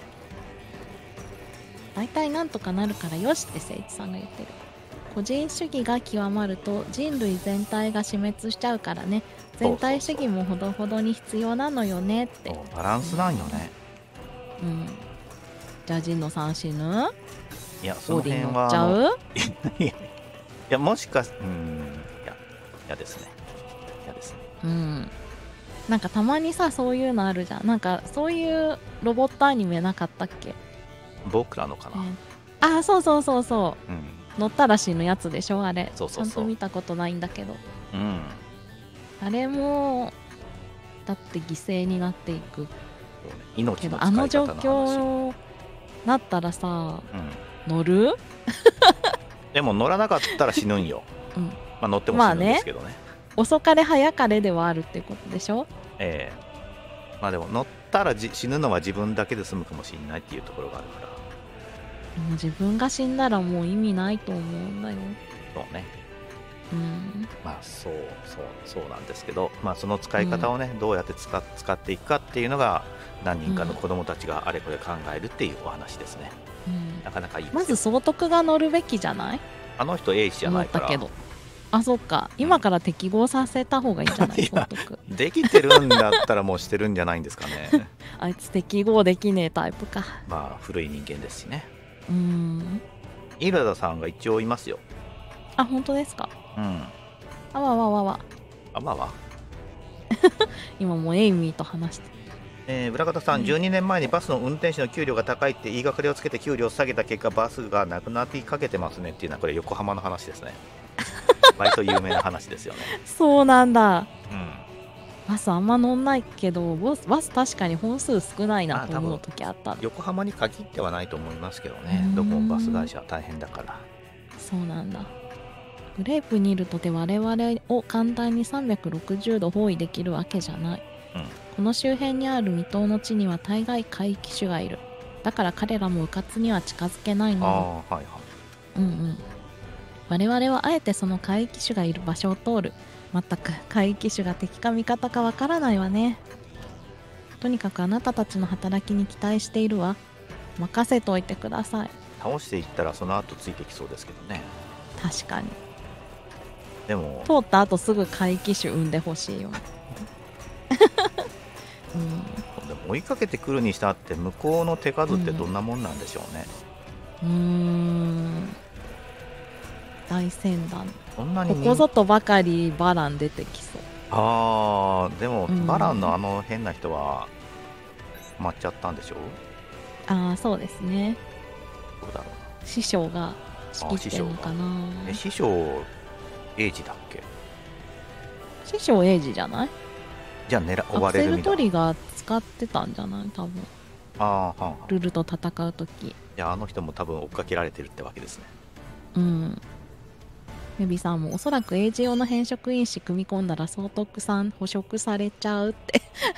大体なんとかなるからよしって誠一さんが言ってる。個人主義が極まると人類全体が死滅しちゃうからね。全体主義もほどほどに必要なのよねって。 そうバランスなんよね。 うんじゃあ陣野さん死ぬ？ いやそオーディンの辺は乗っちゃう？ いやいやもしかしうーんいや嫌ですね。嫌ですね。 うんなんかたまにさそういうのあるじゃん。なんかそういうロボットアニメなかったっけ？ 僕らのかな。 えーあそうそうそうそうんう乗ったら死ぬやつでしょあれ。 そうそうそうちゃんと見たことないんだけど。 うん。 あれもだって犠牲になっていくそうね命けの使い方の話。 どあの状況なったらさうん。 乗る？ でも乗らなかったら死ぬんよ。 うんまあ乗っても死ぬんですけどね。 遅かれ早かれではあるってことでしょ？ ええまあでも乗ったらじ死ぬのは自分だけで済むかもしれないっていうところがあるから。 でも自分が死んだらもう意味ないと思うんだよ。 そうね。 うんまあそうそうそうなんですけど、まあその使い方をね、どうやって使っ使っていくかっていうのが何人かの子供たちがあれこれ考えるっていうお話ですね。 うんなかなかいいですよ。 まず総督が乗るべきじゃない？ あの人英士じゃ思ないから。 ったけど。あそっか今から適合させた方がいいんじゃない？ いや総督できてるんだったらもうしてるんじゃないんですかね。 あいつ適合できねえタイプか。 まあ古い人間ですしね。 うーんイラダさんが一応いますよ。 あ本当ですか？ うん。 あわわわわあまあまあ。 今もうエイミーと話してえー、村方さん、じゅうにねんまえにバスの運転手の給料が高いって言いがかりをつけて給料を下げた結果バスがなくなってかけてますねっていうのはこれ横浜の話ですね。割と有名な話ですよね。 そうなんだ。 うん。 バスあんま乗んないけどバスバス確かに本数少ないなあと思う時あったの。 横浜に限ってはないと思いますけどうーんね。どこもバス会社は大変だから。 そうなんだ。グレープにいるとて我々を簡単にさんびゃくろくじゅうど包囲できるわけじゃない。 うんこの周辺にある未踏の地には大概怪奇種がいる。だから彼らも迂闊には近づけないのよ。 ああはいはい。 うんうん我々はあえてその怪奇種がいる場所を通る。まったく怪奇種が敵か味方かわからないわね。とにかくあなたたちの働きに期待しているわ。任せといてください。 倒していったらその後ついてきそうですけどね。 確かにでも通った後すぐ怪奇種産んでほしいよ、うん、 でも追いかけてくるにしたって向こうの手数ってどんなもんなんでしょうね。 うーん大船団そんなにここぞとばかりバラン出てきそう。 あーでも、 うんバランのあの変な人は待っちゃったんでしょう。 ああそうですね。 どうだろう師匠が仕切ってんのかな。 な。え師匠エイジだっけ。 師匠エイジじゃない？ じゃあ狙追アクセルわれるみたいな。 トリガー使ってたんじゃない多分。 あーはんはんルルと戦うとき。 いやあの人も多分追っかけられてるってわけですね。 うん。メビさんもおそらくエイジ用の変色因子組み込んだら総督さん捕食されちゃうって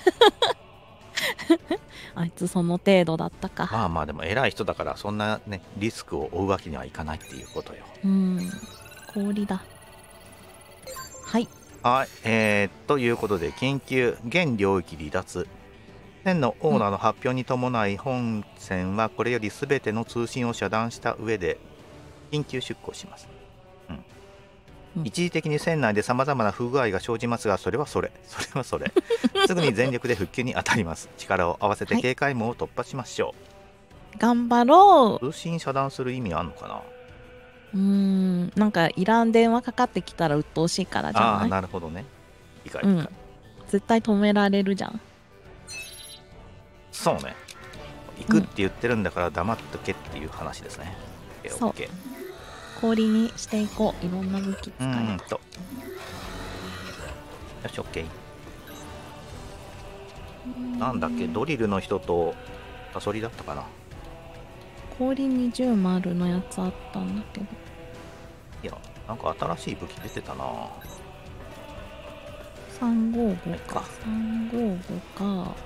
あいつその程度だったか。 まあまあでも偉い人だからそんなねリスクを負うわけにはいかないっていうことよ。 うん氷だ。はいはいえー、ということで緊急現領域離脱。船のオーナーの発表に伴い本船はこれより全ての通信を遮断した上で緊急出港します。一時的に船内でさまざまな不具合が生じますが、それはそれそれはそれすぐに全力で復旧に当たります。力を合わせて警戒網を突破しましょう、頑張ろう。通信遮断する意味あんのかな。 う。うーんなんかいらん電話かかってきたら鬱陶しいからじゃない。 ああなるほどね。いいかいいか、 うん、絶対止められるじゃん。 そうね。行くって言ってるんだから黙っとけっていう話ですね。 うん、そう氷にしていこう。いろんな武器使える。 うんとよし OK。 なんだっけドリルの人とサソリだったかな。 氷にじゅう丸のやつあったんだけど。 いやなんか新しい武器出てたな。 さんごごかさんごごか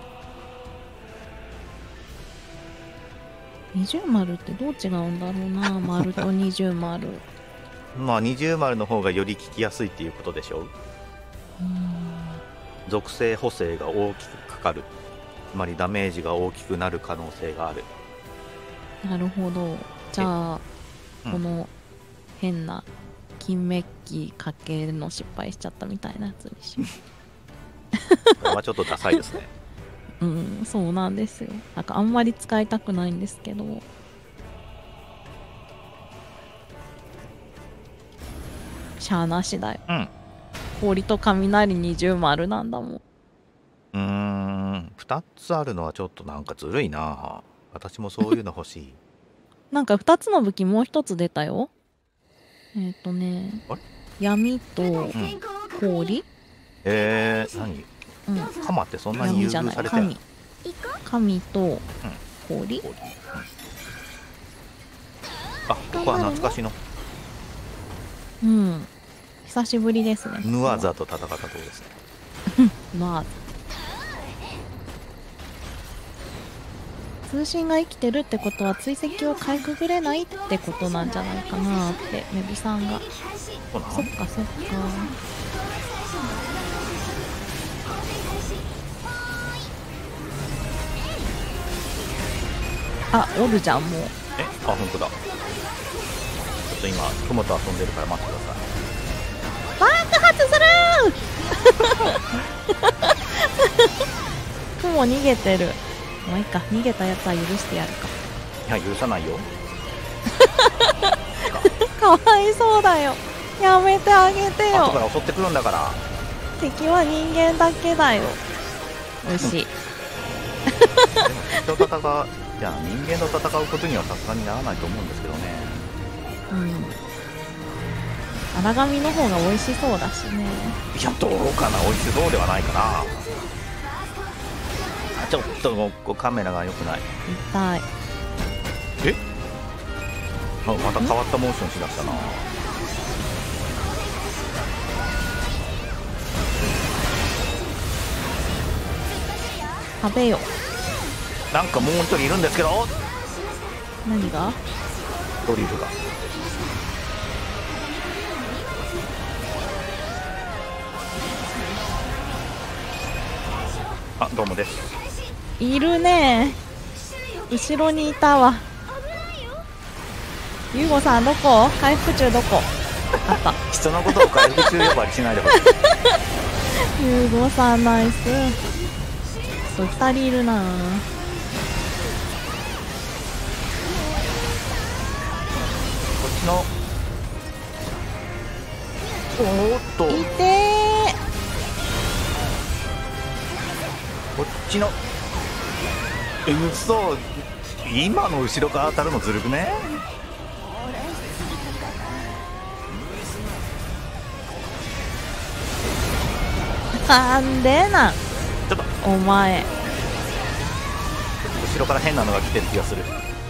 にじゅう丸ってどう違うんだろうな。丸とにじゅう丸まあにじゅう丸の方がより効きやすいっていうことでしょう。 うーん属性補正が大きくかかる。つまりダメージが大きくなる可能性がある。 なるほど。じゃあ、 うん、 この変な金メッキかけるの失敗しちゃったみたいなやつにしようこれはちょっとダサいですねうん、そうなんですよ。なんかあんまり使いたくないんですけど。しゃあなしだよ。 うん。 氷と雷にじゅう丸なんだもん。 うーん、ふたつあるのはちょっとなんかずるいな。私もそういうの欲しい。 なんかふたつの武器もうひとつ出たよ。えっ、ー、とね、闇と氷、 えー、何うん、 カマってそんなに優遇されてるの？ 神と氷、うん、 あ、ここは懐かしの。 うん、久しぶりですね。 ヌアーザと戦ったところですね。 まあ通信が生きてるってことは追跡をかいくぐれないってことなんじゃないかなってメビさんが。そっかそっか。あ、おるじゃんもう。 え、あ、本当だ。ちょっと今雲と遊んでるから待ってください。 爆発するー雲逃げてる。もういいか、逃げたやつは許してやるか。 いや許さないよかわいそうだよ、やめてあげてよ。 後から襲ってくるんだから。 敵は人間だけだよ。美味しいでも人戦う、いや人間と戦うことにはさすがにならないと思うんですけどね。 うん、荒髪の方が美味しそうだしね。 いやどうかな、美味しそうではないかな。ちょっとここカメラが良くない。 痛い。 えあ、また変わったモーションしだしたな。 食べよ。 なんかもう一人いるんですけど。 何が？ ドリルが。あ、どうもです。 いるね。後ろにいたわ。ゆうごさんどこ？回復中どこ？ あった。 人のことを回復中呼ばわりしないでほしい。 ゆうごさんナイス。そうふたりいるな。 こっちのおーっといてー。 こっちのえうそ、今の後ろから当たるのずるくね。 なんでなんちょっとお前。 後ろから変なのが来てる気がする。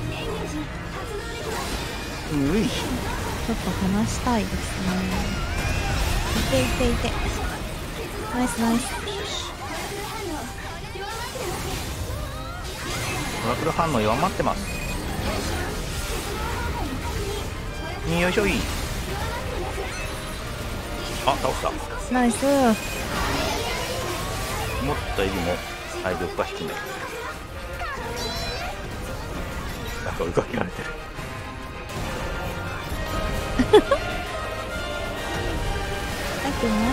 うい、 ちょっと話したいですね。いていていて。ナイスナイス。 トラクル反応弱まってます。よいしょい。あ、倒した。 ナイス。 思ったよりも体力が低め。なんか追いかけられてる。 痛くないか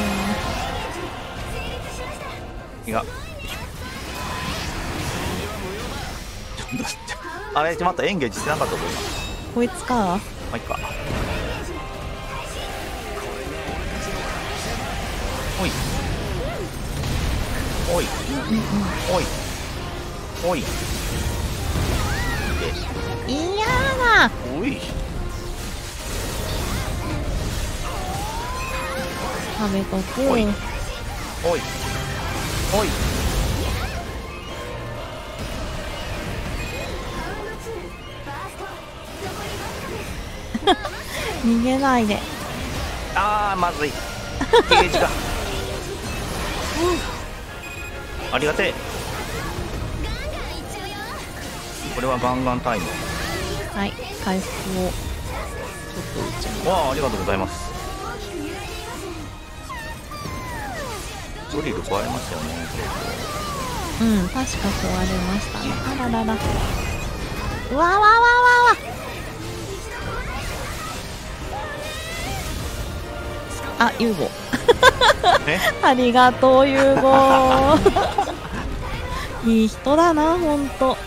いや、よいしょ。ちょっとあれ、またエンゲージしてなかったと思います。 な。こいつか。 まあいっか。おいおいおいおいいやだ。 おい、 食べとく。 おいおいおい。 逃げないで。 あーまずい、ゲージがありがてえ。これはガンガンタイム。 はい、回復をちょっと打ちます。 わあ、ありがとうございます。ドリル壊れましたよね。 うん、確か壊れましたね。あららら。うわわわわわ。あ、ユーゴ。 えありがとう、ユーゴ。いい人だな、ほんと。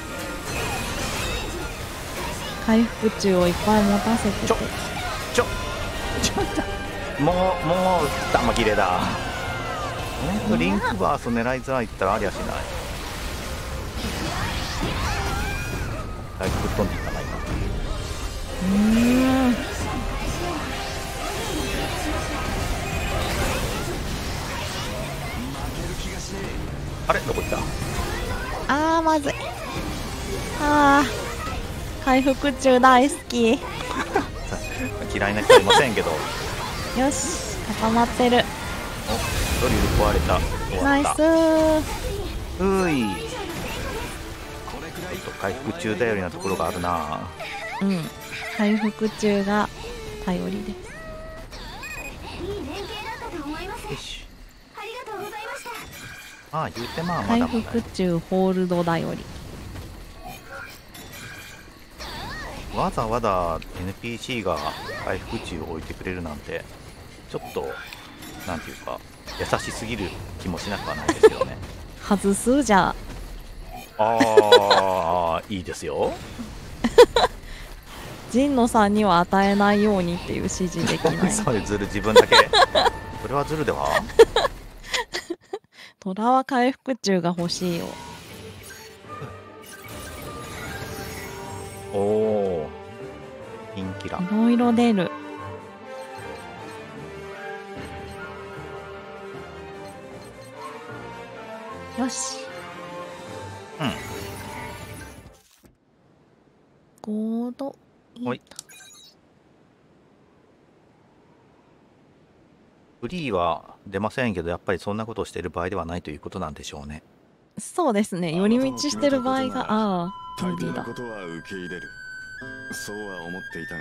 回復中をいっぱい持たせてて。 ちょちょちょっともうもう玉切れだ。ほんとリンクバース狙いづらいって言ったらありゃしない。回復飛んでいかないな。 うーん。 あれどこ行った。 あー、まずい。あー。回復中大好き。 嫌いな人はいませんけど。 よし、固まってる。 ドリル壊れた。終わナイスった。 ー。 うい、ちょっと回復中頼りなところがあるな。 うん、回復中が頼りです。 いい連携だったと思います。 よし。 ありがとうございました。 まあ言うてまあま回だまだ復中ホールド頼り。 わざわざ エヌピーシー が回復中を置いてくれるなんてちょっとなんていうか優しすぎる気もしなくはないですよね。 外すじゃああいいですよ。 ジンノさんには与えないようにっていう指示できない。 そういうズル自分だけそれはズルでは。 トラは回復中が欲しいよ。 おおピンキラ。 いろいろ出る。よし。 うん。 ゴードはい。フリーは出ませんけどやっぱりそんなことをしている場合ではないということなんでしょうね。 そうですね。寄り道してる場合が、ああ、 大無理だ抵のこ。とは受け入れる。そうは思っていた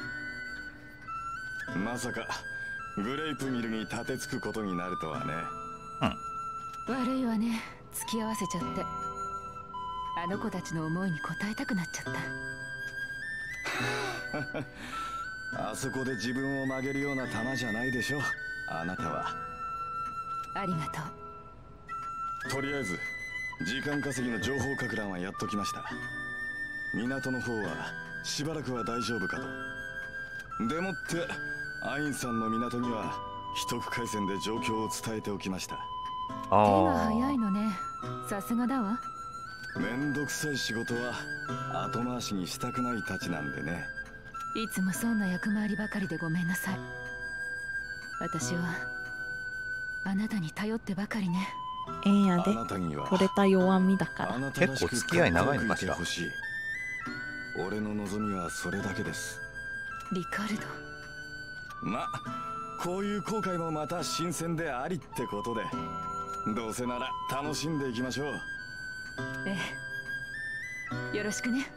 が、まさかグレイプミルに立てつくことになるとはね。 悪いわね、付き合わせちゃって。あの子たちの思いに応えたくなっちゃった。 あそこで自分を曲げるような玉じゃないでしょ、あなたは。 ありがととりあえず時間稼ぎの情報かく乱はやっときました。港の方はしばらくは大丈夫かと。でもってアインさんの港には秘匿回線で状況を伝えておきました。 う。手が早いのね。さすがだわ。 めんどくさい仕事は後回しにしたくないたちなんでね。 いつもそんな役回りばかりでごめんなさい。私はあなたに頼ってばかりね。 えんやで。 あなたにはこれた弱みだから。 結構付き合い長いのかしら。 欲しい。俺の望みはそれだけです。 リカルド。 ま、こういう後悔もまた新鮮でありってことで、どうせなら楽しんでいきましょう。 ええ、よろしくね。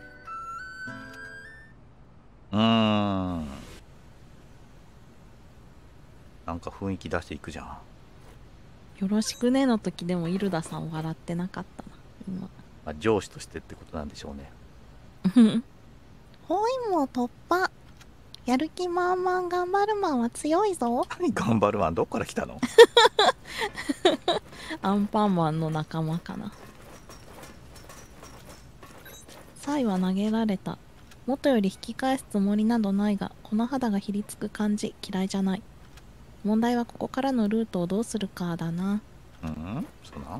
うーん、なんか雰囲気出していくじゃん。 よろしくねの時でもイルダさん笑ってなかったな今。 まあ、上司としてってことなんでしょうね。 包囲網突破。やる気満々頑張るマンは強いぞ。 何頑張るマン、どっから来たの？ アンパンマンの仲間かな。サイは投げられた。元より引き返すつもりなどないが、この肌がひりつく感じ嫌いじゃない。問題はここからのルートをどうするかだな。 うん、そうなん？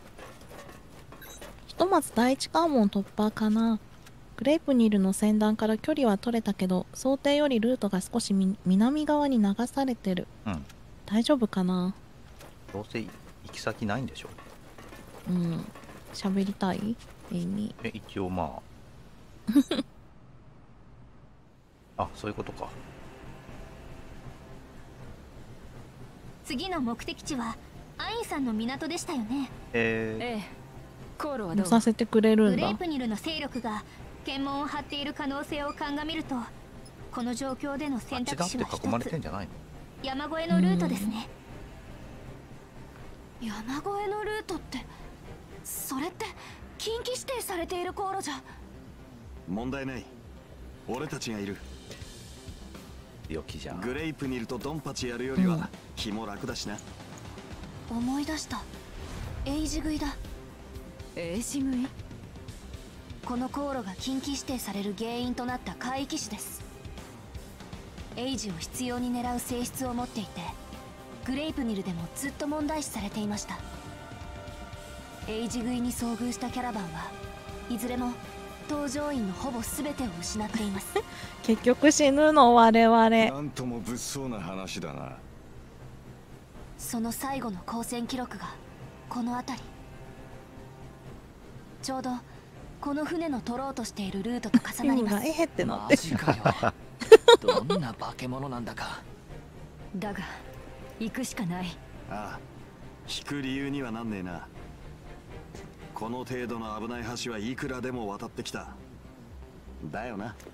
ひとまず第一関門突破かな。グレイプニルの先端から距離は取れたけど、想定よりルートが少しみ南側に流されてる。 うん。 大丈夫かな。 どうせ行き先ないんでしょう。うん。喋りたい？エイミー。え、一応まあ。あ、そういうことか。 次の目的地はアインさんの港でしたよね。 えー、 ええ、航路はどう？ させてくれるんだ。 グレイプニルの勢力が検問を張っている可能性を鑑みると、この状況での選択肢は一あっちだって囲まれてつ。 んじゃないの？ 山越えのルートですね。 山越えのルートって、それって近畿指定されている航路じゃ。 問題ない。俺たちがいる。 良きじゃん。 グレイプニルとドンパチやるよりは気も楽だしな。 思い出した。エイジ食いだ。 エイジ食い？ この航路が近畿指定される原因となった海域種です。エイジを必要に狙う性質を持っていて、グレイプニルでもずっと問題視されていました。エイジ食いに遭遇したキャラバンはいずれも搭乗員のほぼ全てを失っています。 結局死ぬの我々。 なんとも物騒な話だな。 その最後の交戦記録がこの辺り。ちょうどこの船の取ろうとしているルートと重なります。 えへってなっマてジかよ。どんな化け物なんだか。 だが行くしかない。 ああ、引く理由にはなんねえな。この程度の危ない橋はいくらでも渡ってきた。だよな。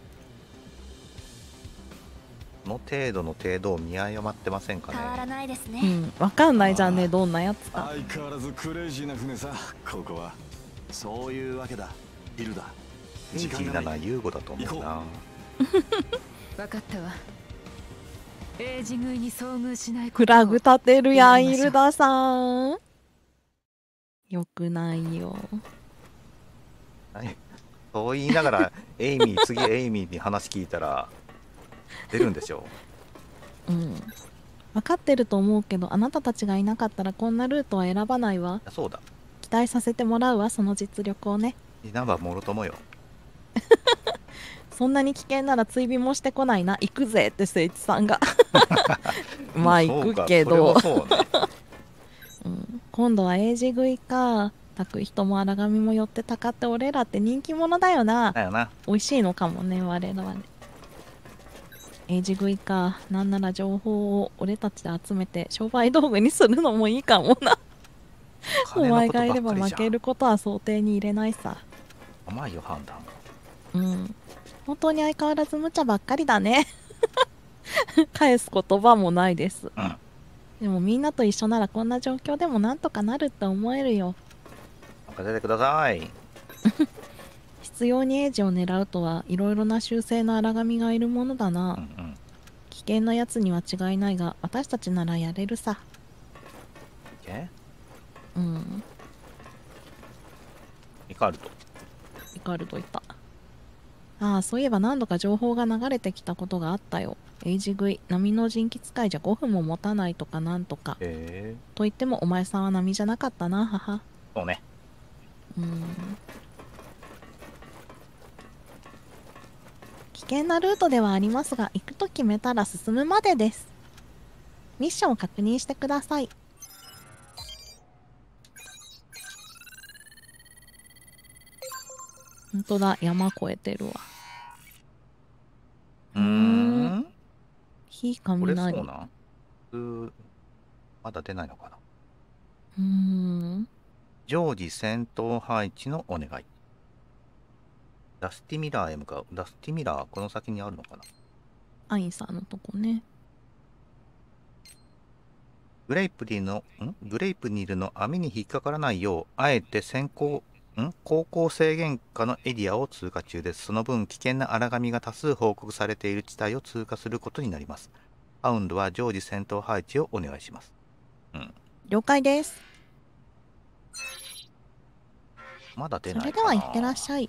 この程度の程度を見誤ってませんかね。 変わらないですね。 うん、わかんないじゃんね、どんなやつか。 相変わらずクレイジーな船さ、ここは。そういうわけだ。イルダ。 エイジーならユーゴだと思うな。 分かったわ。エイジ食いに遭遇しないことをフラグ立てるやん、イルダさん。よくないよ。 何そう言いながらエイミー、次エイミーに話聞いたら出るんでしょうん。分かってると思うけど、あなたたちがいなかったらこんなルートは選ばないわ。 う。そうだ。 期待させてもらうわ、その実力をね。 稲葉もろともよ。 そんなに危険なら追尾もしてこないな。行くぜって誠一さんが。まあ行くけど。 そうか、それはそうね。 うん、今度はエイジ食いか。たく人も荒神も寄ってたかって俺らって人気者だよな。 だよな。 美味しいのかもね、我々。エイジ食いか。なんなら情報を俺たちで集めて商売道具にするのもいいかもな。お前がいれば負けることは想定に入れないさ。 甘いよ判断が。 うん。本当に相変わらず無茶ばっかりだね。返す言葉もないです。 うん。 でもみんなと一緒ならこんな状況でもなんとかなるって思えるよ。 任せてください。 必執拗にエイジを狙うとはいろいろな習性の荒神がいるものだな。 うんうん。 危険なやつには違いないが、私たちならやれるさ。 えうん。 イカルト。 イカルトいた。ああ、そういえば何度か情報が流れてきたことがあったよ。エイジ食い、波の人気使いじゃごふんも持たないとかなんとか。 へえ。 と言ってもお前さんは波じゃなかったな、母。 そうね。 うん。危険なルートではありますが、行くと決めたら進むまでです。ミッションを確認してください。ほんとだ、山越えてるわ。 うーん。 火これそう雷。 なんうーまだ出ないのかな。 うーん。 常時戦闘配置のお願い。ダスティミラーへ向かう。ダスティミラー、この先にあるのかな。 アインさんのとこね。 グレイプニルの、んグレイプニルの網に引っかからないよう、あえて先行、ん航行制限下のエリアを通過中です。その分、危険な荒神が多数報告されている地帯を通過することになります。ハウンドは常時戦闘配置をお願いします。うん。 了解です。 まだ出そないかな。 れでは行ってらっしゃい。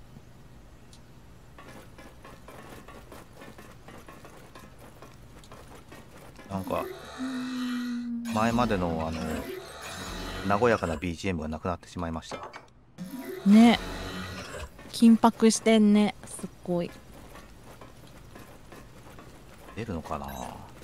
なんか前までのあの和やかな ビージーエム がなくなってしまいました。 ね、緊迫してんね、すっごい。 出るのかな。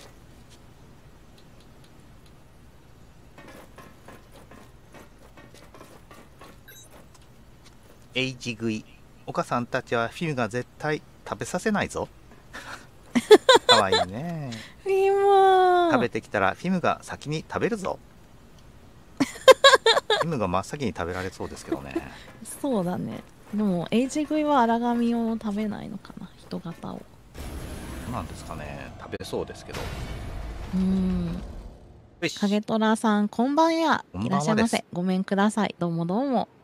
エイジ食い、岡さんたちはフィムが絶対食べさせないぞ。かわいいね。 フィム食べてきたらフィムが先に食べるぞ。フィムが真っ先に食べられそうですけどね。 そうだね。でもエイジ食いは荒神を食べないのかな、人型を。 どうなんですかね。食べそうですけど。 うーん。 よし。 影虎さんこんばんや。 こんいばんはですらっしゃいませ。ごめんください。どうもどうも。